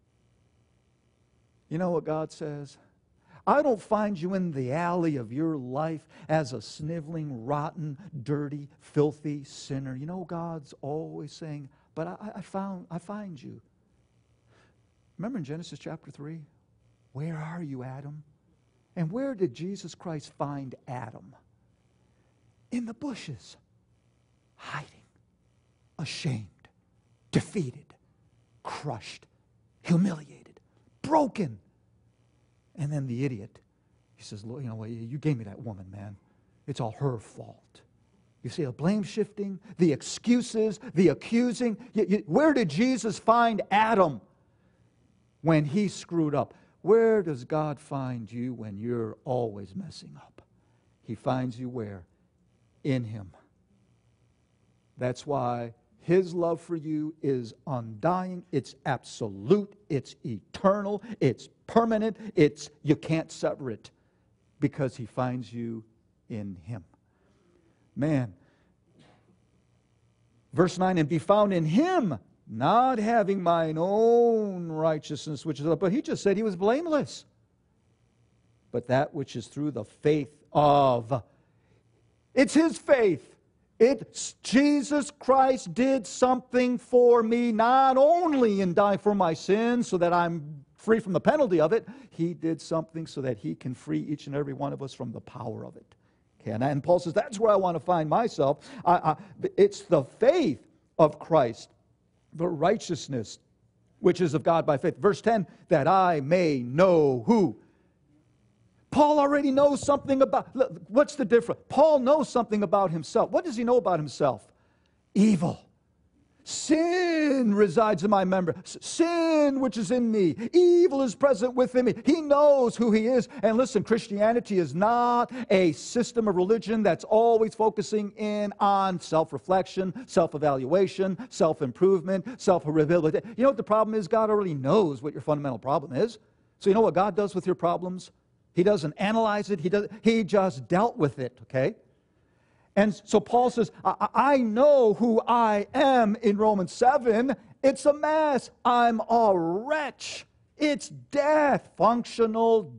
You know what God says? I don't find you in the alley of your life as a sniveling, rotten, dirty, filthy sinner. You know, God's always saying, but I find you. Remember in Genesis chapter 3? Where are you, Adam? And where did Jesus Christ find Adam? In the bushes, hiding, ashamed, defeated, crushed, humiliated, broken. And then the idiot, he says, Lord, you gave me that woman, man. It's all her fault. You see, the blame shifting, the excuses, the accusing. Where did Jesus find Adam when he screwed up? Where does God find you when you're always messing up? He finds you where? In Him. That's why His love for you is undying, it's absolute, it's eternal, it's permanent, you can't sever it because He finds you in Him. Man. Verse 9, and be found in Him, not having mine own righteousness, which is, but He just said He was blameless. But that which is through the faith of, it's His faith. It's Jesus Christ did something for me, not only in dying for my sins so that I'm free from the penalty of it, He did something so that He can free each and every one of us from the power of it. Okay, and Paul says, that's where I want to find myself. It's the faith of Christ, the righteousness which is of God by faith. Verse 10, that I may know who? Paul already knows something about, look, what's the difference? Paul knows something about himself. What does he know about himself? Evil. Sin resides in my member. Sin which is in me. Evil is present within me. He knows who he is. And listen, Christianity is not a system of religion that's always focusing in on self-reflection, self-evaluation, self-improvement, self-rehabilitation. You know what the problem is? God already knows what your fundamental problem is. So you know what God does with your problems? He doesn't analyze it. He just dealt with it, okay? And so Paul says, I know who I am in Romans 7. It's a mess. I'm a wretch. It's death, functional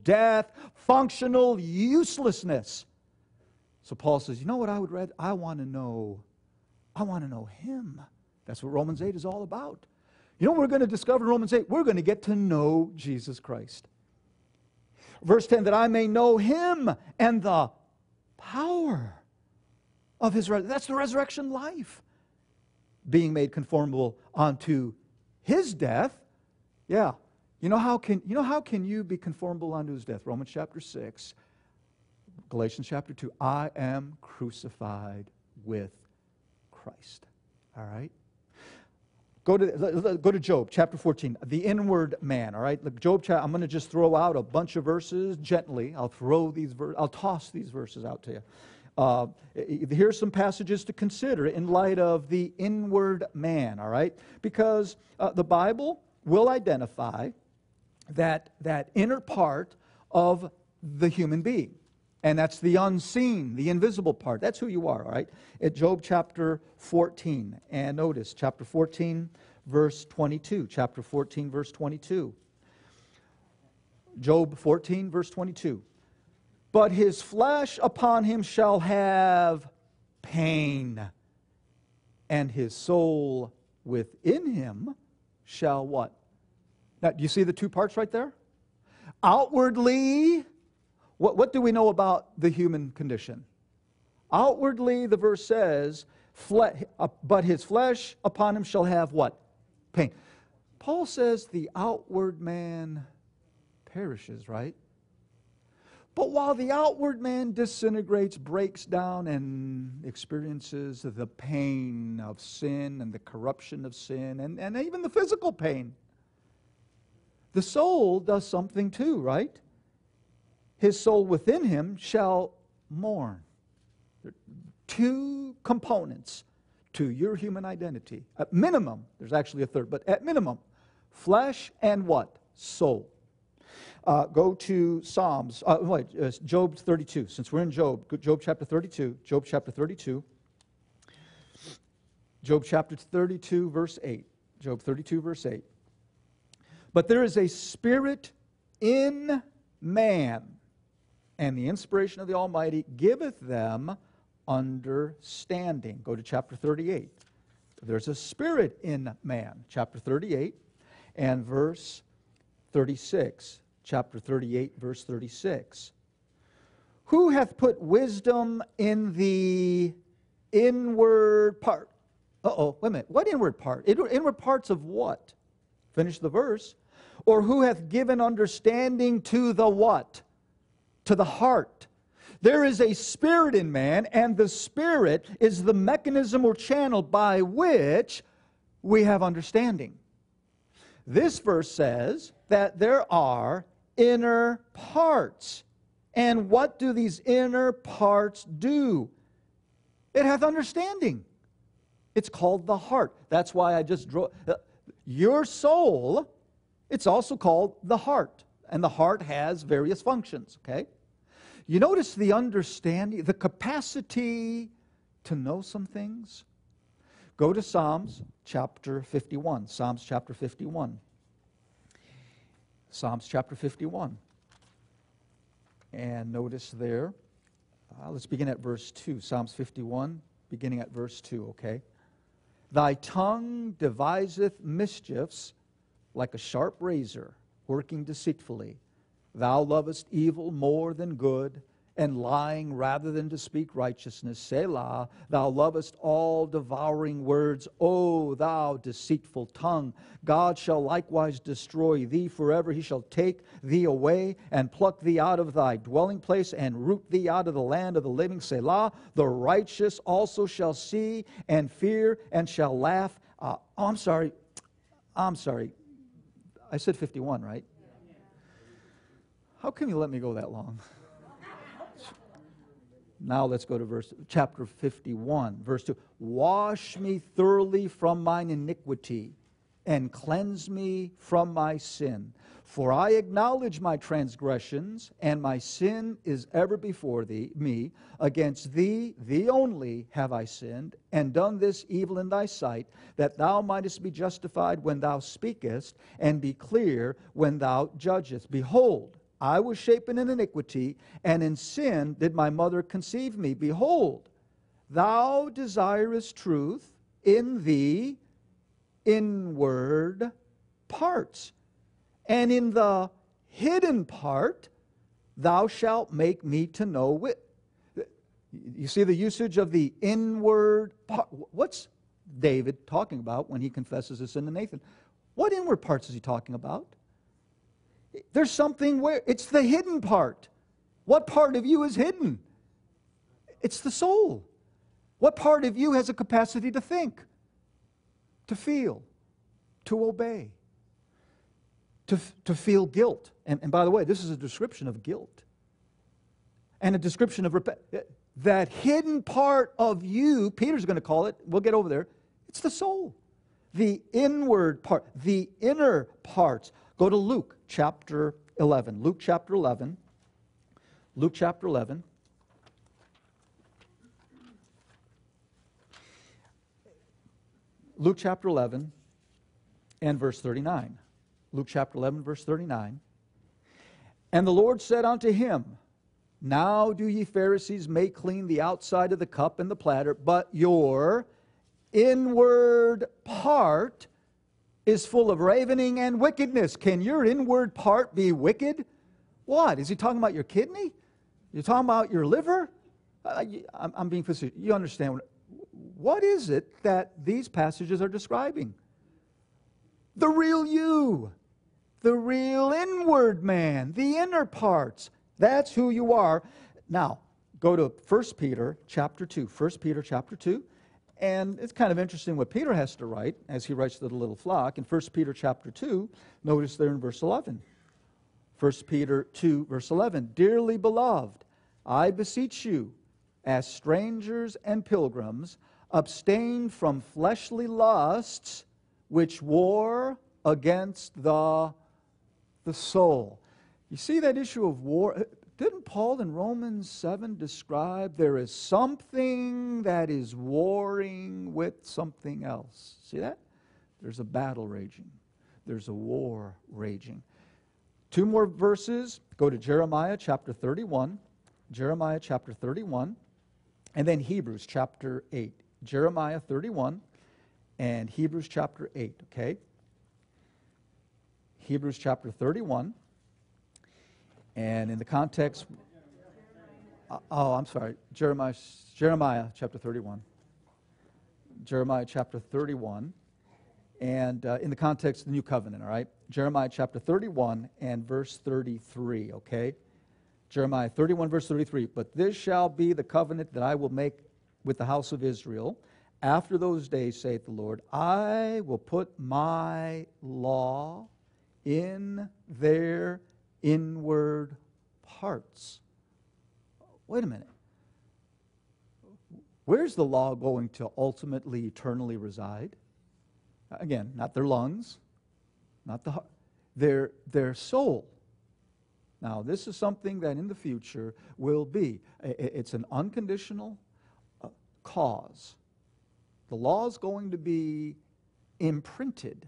uselessness. So Paul says, you know what I would read? I want to know Him. That's what Romans 8 is all about. You know what we're going to discover in Romans 8? We're going to get to know Jesus Christ. Verse 10, that I may know Him and the power of His resurrection. That's the resurrection life. Being made conformable unto His death. Yeah. You know how can you be conformable unto His death? Romans chapter 6, Galatians chapter 2. I am crucified with Christ. All right? Go to Job chapter 14, the inward man, all right? Look, Job, I'm going to just throw out a bunch of verses gently. I'll toss these verses out to you. Here's some passages to consider in light of the inward man, all right? Because the Bible will identify that inner part of the human being. And that's the unseen, the invisible part. That's who you are, all right? At Job chapter 14. And notice, chapter 14, verse 22. Chapter 14, verse 22. Job 14, verse 22. But his flesh upon him shall have pain, and his soul within him shall what? Now, do you see the two parts right there? Outwardly, what do we know about the human condition? Outwardly, the verse says, but his flesh upon him shall have what? Pain. Paul says the outward man perishes, right? But while the outward man disintegrates, breaks down, and experiences the pain of sin and the corruption of sin, and even the physical pain, the soul does something too, right? His soul within him shall mourn. two components to your human identity. At minimum, there's actually a third, but at minimum, flesh and what? Soul. Go to Psalms, Job 32. Since we're in Job, Job chapter 32, Job chapter 32. Job chapter 32, verse 8. Job 32, verse 8. But there is a spirit in man, and the inspiration of the Almighty giveth them understanding. Go to chapter 38. There's a spirit in man. Chapter 38 and verse 36. Chapter 38, verse 36. Who hath put wisdom in the inward part? Wait a minute. What inward part? Inward parts of what? Finish the verse. Or who hath given understanding to the what? To the heart. There is a spirit in man, and the spirit is the mechanism or channel by which we have understanding. This verse says that there are inner parts. And what do these inner parts do? It hath understanding. It's called the heart. That's why I just drew your soul. It's also called the heart. And the heart has various functions, okay? You notice the understanding, the capacity to know some things? Go to Psalms chapter 51. Psalms chapter 51. Psalms chapter 51. And notice there, let's begin at verse 2. Psalms 51, beginning at verse 2, okay? Thy tongue deviseth mischiefs like a sharp razor, working deceitfully. Thou lovest evil more than good, and lying rather than to speak righteousness. Selah, thou lovest all devouring words, O thou deceitful tongue. God shall likewise destroy thee forever. He shall take thee away and pluck thee out of thy dwelling place and root thee out of the land of the living. Selah, the righteous also shall see and fear and shall laugh. I'm sorry. I said 51, right? How come you let me go that long? Now let's go to chapter 51, verse 2. Wash me thoroughly from mine iniquity, and cleanse me from my sin. For I acknowledge my transgressions, and my sin is ever before me. Against thee only, have I sinned, and done this evil in thy sight, that thou mightest be justified when thou speakest, and be clear when thou judgest. Behold, I was shapen in iniquity, and in sin did my mother conceive me. Behold, thou desirest truth in the inward parts, and in the hidden part thou shalt make me to know wit. You see the usage of the inward part. What's David talking about when he confesses his sin to Nathan? What inward parts is he talking about? There's something where it's the hidden part. What part of you is hidden? It's the soul. What part of you has a capacity to think, to feel, to obey, to feel guilt? And by the way, this is a description of guilt and a description of that hidden part of you. Peter's going to call it, we'll get over there, it's the soul. The inward part, the inner parts. Go to Luke chapter 11. Luke chapter 11. Luke chapter 11. Luke chapter 11 and verse 39. Luke chapter 11, verse 39. And the Lord said unto him, Now do ye Pharisees make clean the outside of the cup and the platter, but your inward part is full of ravening and wickedness. Can your inward part be wicked? What? Is he talking about your kidney? You're talking about your liver? I'm being facetious. You understand. What is it that these passages are describing? The real you. The real inward man. The inner parts. That's who you are. Now, go to 1 Peter chapter 2. 1 Peter chapter 2. And it's kind of interesting what Peter has to write as he writes to the little flock. In 1 Peter chapter 2, notice there in verse 11. 1 Peter 2, verse 11. Dearly beloved, I beseech you, as strangers and pilgrims, abstain from fleshly lusts which war against the soul. You see that issue of war? Didn't Paul in Romans 7 describe there is something that is warring with something else? See that? There's a battle raging. There's a war raging. Two more verses. Go to Jeremiah chapter 31. Jeremiah chapter 31. And then Hebrews chapter 8. Jeremiah 31 and Hebrews chapter 8. Okay? Hebrews chapter 31. And in the context, I'm sorry, Jeremiah chapter 31. Jeremiah chapter 31. And in the context of the new covenant, all right? Jeremiah chapter 31 and verse 33, okay? Jeremiah 31, verse 33. But this shall be the covenant that I will make with the house of Israel. After those days, saith the Lord, I will put my law in their inward parts. Wait a minute. Where's the law going to ultimately, eternally reside? Again, not their lungs, not the heart, their soul. Now, this is something that in the future will be. It's an unconditional cause. The law is going to be imprinted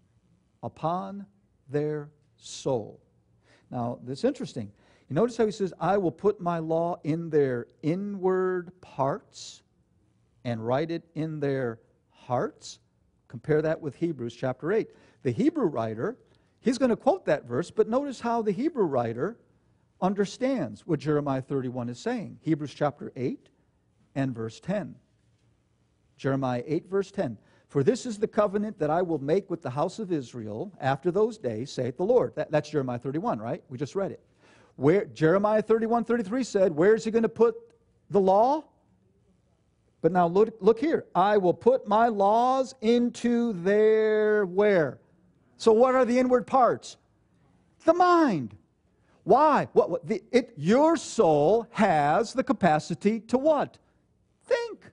upon their soul. Now, this is interesting. You notice how he says, I will put my law in their inward parts and write it in their hearts. Compare that with Hebrews chapter 8. The Hebrew writer, he's going to quote that verse, but notice how the Hebrew writer understands what Jeremiah 31 is saying. Hebrews chapter 8 and verse 10. Jeremiah 8, verse 10. For this is the covenant that I will make with the house of Israel after those days, saith the Lord. That's Jeremiah 31, right? We just read it. Where Jeremiah 31, 33 said, where is he going to put the law? But now look here. I will put my laws into their where? So what are the inward parts? The mind. Why? Your soul has the capacity to what? Think.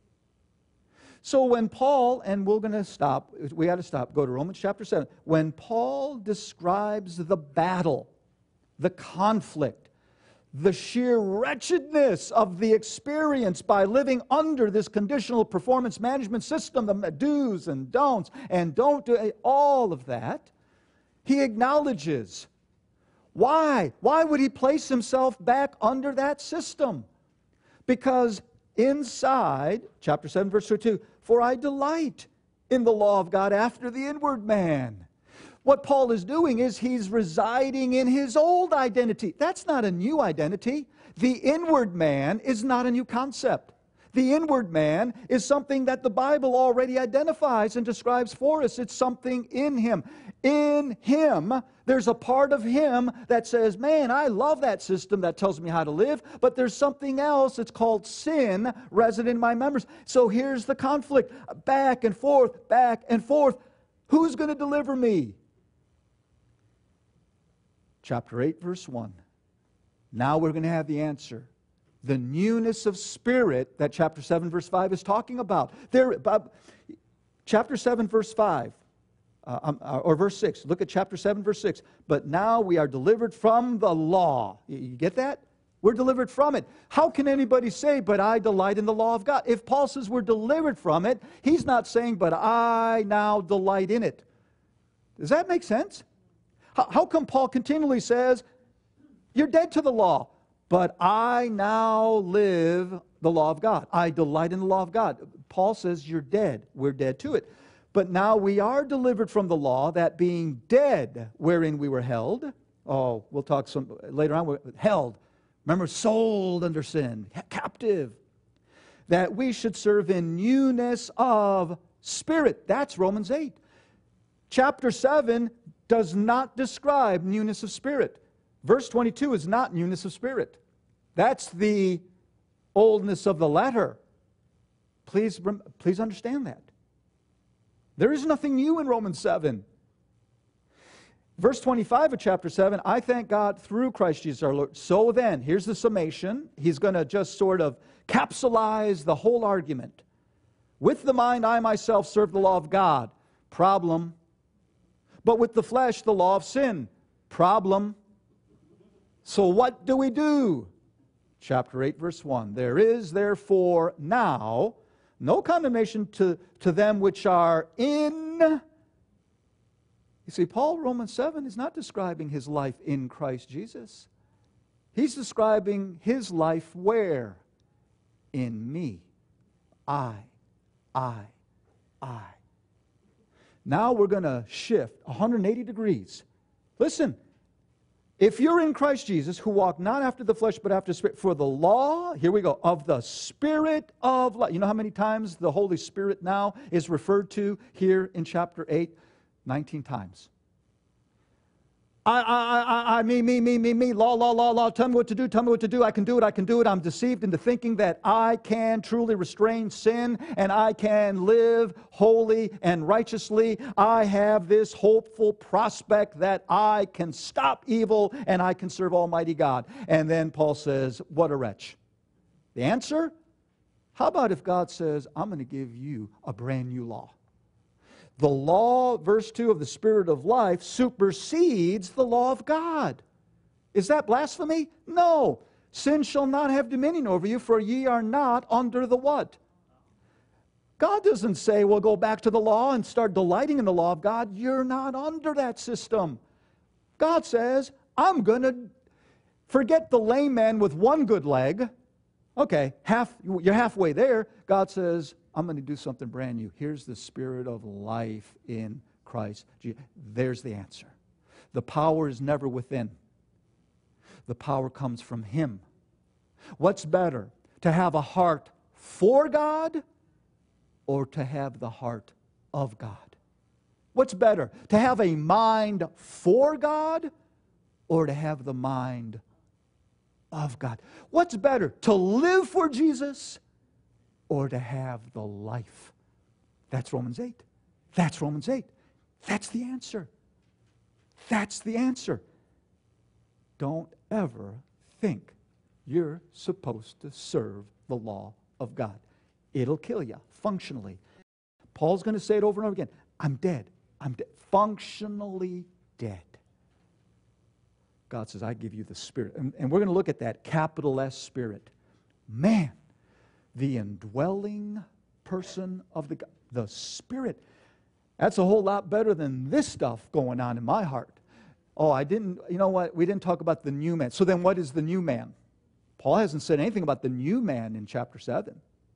So when Paul, and we're going to stop, we got to stop, go to Romans chapter 7. When Paul describes the battle, the conflict, the sheer wretchedness of the experience by living under this conditional performance management system, the do's and don'ts, and don't do all of that, he acknowledges. Why? Why would he place himself back under that system? Because inside, chapter 7, verse 2, for I delight in the law of God after the inward man. What Paul is doing is he's residing in his old identity. That's not a new identity. The inward man is not a new concept. The inward man is something that the Bible already identifies and describes for us. It's something in him. In him, there's a part of him that says, man, I love that system that tells me how to live, but there's something else, it's called sin, resident in my members. So here's the conflict, back and forth, back and forth. Who's going to deliver me? Chapter 8, verse 1. Now we're going to have the answer. The newness of spirit that chapter 7, verse 5 is talking about. Chapter 7, verse 5, or verse 6. Look at chapter 7, verse 6. But now we are delivered from the law. You get that? We're delivered from it. How can anybody say, but I delight in the law of God? If Paul says we're delivered from it, he's not saying, but I now delight in it. Does that make sense? How come Paul continually says, you're dead to the law, but I now live the law of God. I delight in the law of God. Paul says you're dead. We're dead to it. But now we are delivered from the law, that being dead wherein we were held. Oh, we'll talk some later on. We're held. Remember, sold under sin, captive. That we should serve in newness of spirit. That's Romans 8. Chapter 7 does not describe newness of spirit. Verse 22 is not newness of spirit. That's the oldness of the letter. Please understand that. There is nothing new in Romans 7. Verse 25 of chapter 7, I thank God through Christ Jesus our Lord. So then, here's the summation. He's going to just sort of capsulize the whole argument. With the mind, I myself serve the law of God. Problem. But with the flesh, the law of sin. Problem. So what do we do? Chapter 8, verse 1. There is therefore now no condemnation to them which are in... You see, Paul, Romans 7, is not describing his life in Christ Jesus. He's describing his life where? In me. I. Now we're going to shift 180 degrees. Listen, if you're in Christ Jesus, who walk not after the flesh, but after the Spirit, for the law, here we go, of the Spirit of life. You know how many times the Holy Spirit now is referred to here in chapter 8? 19 times. Me, law, tell me what to do, I can do it. I'm deceived into thinking that I can truly restrain sin and I can live holy and righteously. I have this hopeful prospect that I can stop evil and I can serve Almighty God. And then Paul says, what a wretch. The answer? How about if God says, I'm going to give you a brand new law? The law, verse 2 of the Spirit of life, supersedes the law of God. Is that blasphemy? No. Sin shall not have dominion over you, for ye are not under the what? God doesn't say, well, go back to the law and start delighting in the law of God. You're not under that system. God says, I'm going to forget the lame man with one good leg. Okay, you're halfway there. God says, I'm going to do something brand new. Here's the Spirit of life in Christ. There's the answer. The power is never within. The power comes from Him. What's better, to have a heart for God or to have the heart of God? What's better, to have a mind for God or to have the mind of God? What's better, to live for Jesus or to have the life? That's Romans 8. That's Romans 8. That's the answer. That's the answer. Don't ever think you're supposed to serve the law of God. It'll kill you, functionally. Paul's going to say it over and over again. I'm dead. I'm dead. Functionally dead. God says, I give you the Spirit. And we're going to look at that capital S Spirit. Man, the indwelling person of the Spirit. That's a whole lot better than this stuff going on in my heart. Oh, you know what? We didn't talk about the new man. So then what is the new man? Paul hasn't said anything about the new man in chapter 7.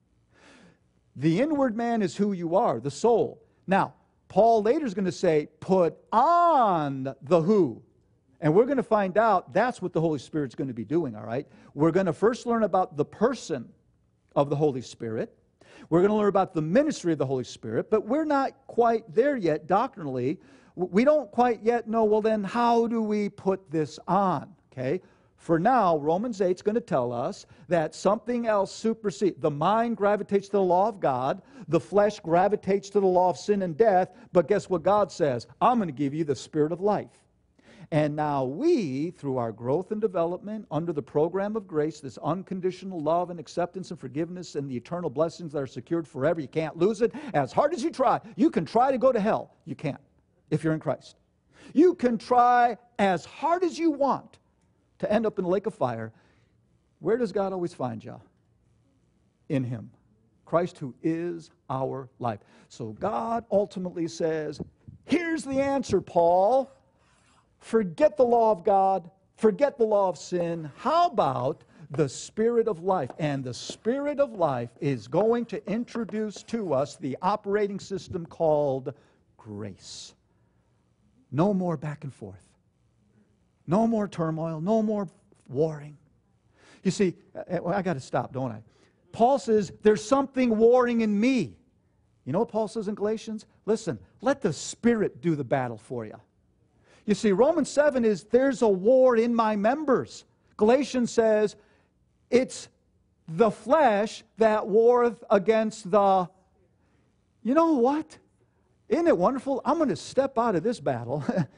The inward man is who you are, the soul. Now, Paul later is going to say, put on the who. And we're going to find out that's what the Holy Spirit's going to be doing, all right? We're going to first learn about the person of the Holy Spirit. We're going to learn about the ministry of the Holy Spirit, but we're not quite there yet doctrinally. We don't quite yet know, well then, how do we put this on, okay? For now, Romans 8 is going to tell us that something else supersedes. The mind gravitates to the law of God. The flesh gravitates to the law of sin and death. But guess what God says? I'm going to give you the Spirit of life. And now we, through our growth and development under the program of grace, this unconditional love and acceptance and forgiveness and the eternal blessings that are secured forever, you can't lose it. As hard as you try, you can try to go to hell. You can't if you're in Christ. You can try as hard as you want to end up in the lake of fire. Where does God always find you? In Him. Christ, who is our life. So God ultimately says, here's the answer, Paul. Forget the law of God. Forget the law of sin. How about the Spirit of life? And the Spirit of life is going to introduce to us the operating system called grace. No more back and forth. No more turmoil. No more warring. You see, I got to stop, don't I? Paul says, there's something warring in me. You know what Paul says in Galatians? Listen, let the Spirit do the battle for you. You see, Romans 7 is, there's a war in my members. Galatians says, it's the flesh that warreth against the... You know what? Isn't it wonderful? I'm going to step out of this battle,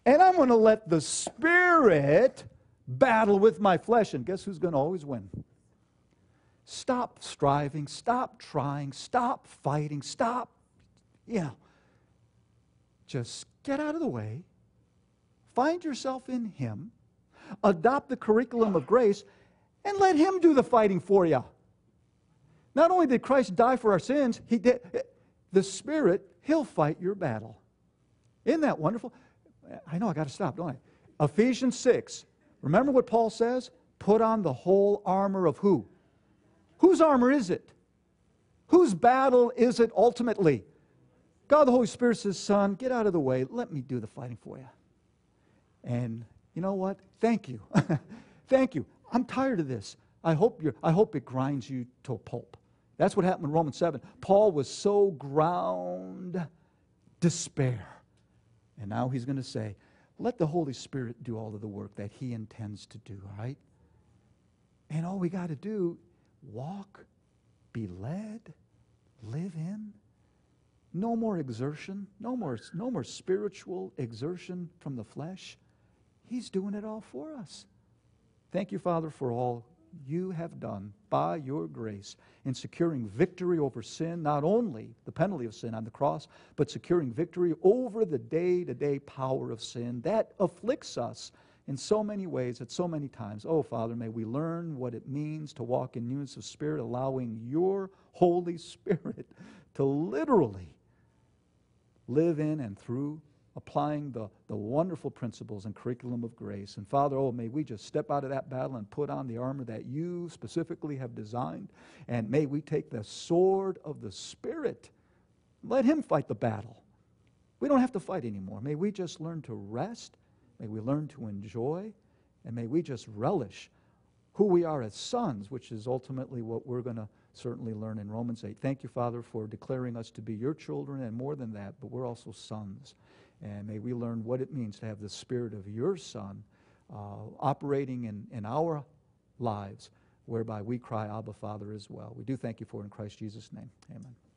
And I'm going to let the Spirit battle with my flesh. And guess who's going to always win? Stop striving, stop trying, stop fighting, stop, just get out of the way, find yourself in Him, adopt the curriculum of grace, and let Him do the fighting for you. Not only did Christ die for our sins, He did. The Spirit, He'll fight your battle. Isn't that wonderful? I know I got to stop, don't I? Ephesians 6. Remember what Paul says? Put on the whole armor of who? Whose armor is it? Whose battle is it ultimately? God the Holy Spirit says, son, get out of the way. Let me do the fighting for you. And you know what? Thank you. Thank you. I'm tired of this. I hope it grinds you to a pulp. That's what happened in Romans 7. Paul was so ground despair. And now he's going to say, let the Holy Spirit do all of the work that He intends to do, all right? And all we got to do, walk, be led, live in. No more exertion, no more spiritual exertion from the flesh. He's doing it all for us. Thank you, Father, for all you have done by your grace in securing victory over sin, not only the penalty of sin on the cross, but securing victory over the day-to-day power of sin that afflicts us in so many ways at so many times. Oh, Father, may we learn what it means to walk in newness of spirit, allowing your Holy Spirit to literally live in and through, applying the wonderful principles and curriculum of grace. And Father, oh, may we just step out of that battle and put on the armor that you specifically have designed. And may we take the sword of the Spirit. Let Him fight the battle. We don't have to fight anymore. May we just learn to rest. May we learn to enjoy. And may we just relish who we are as sons, which is ultimately what we're going to certainly learn in Romans 8. Thank you, Father, for declaring us to be your children, and more than that, but we're also sons. And may we learn what it means to have the Spirit of your Son operating in our lives, whereby we cry, Abba, Father, as well. We do thank you for it in Christ Jesus' name. Amen.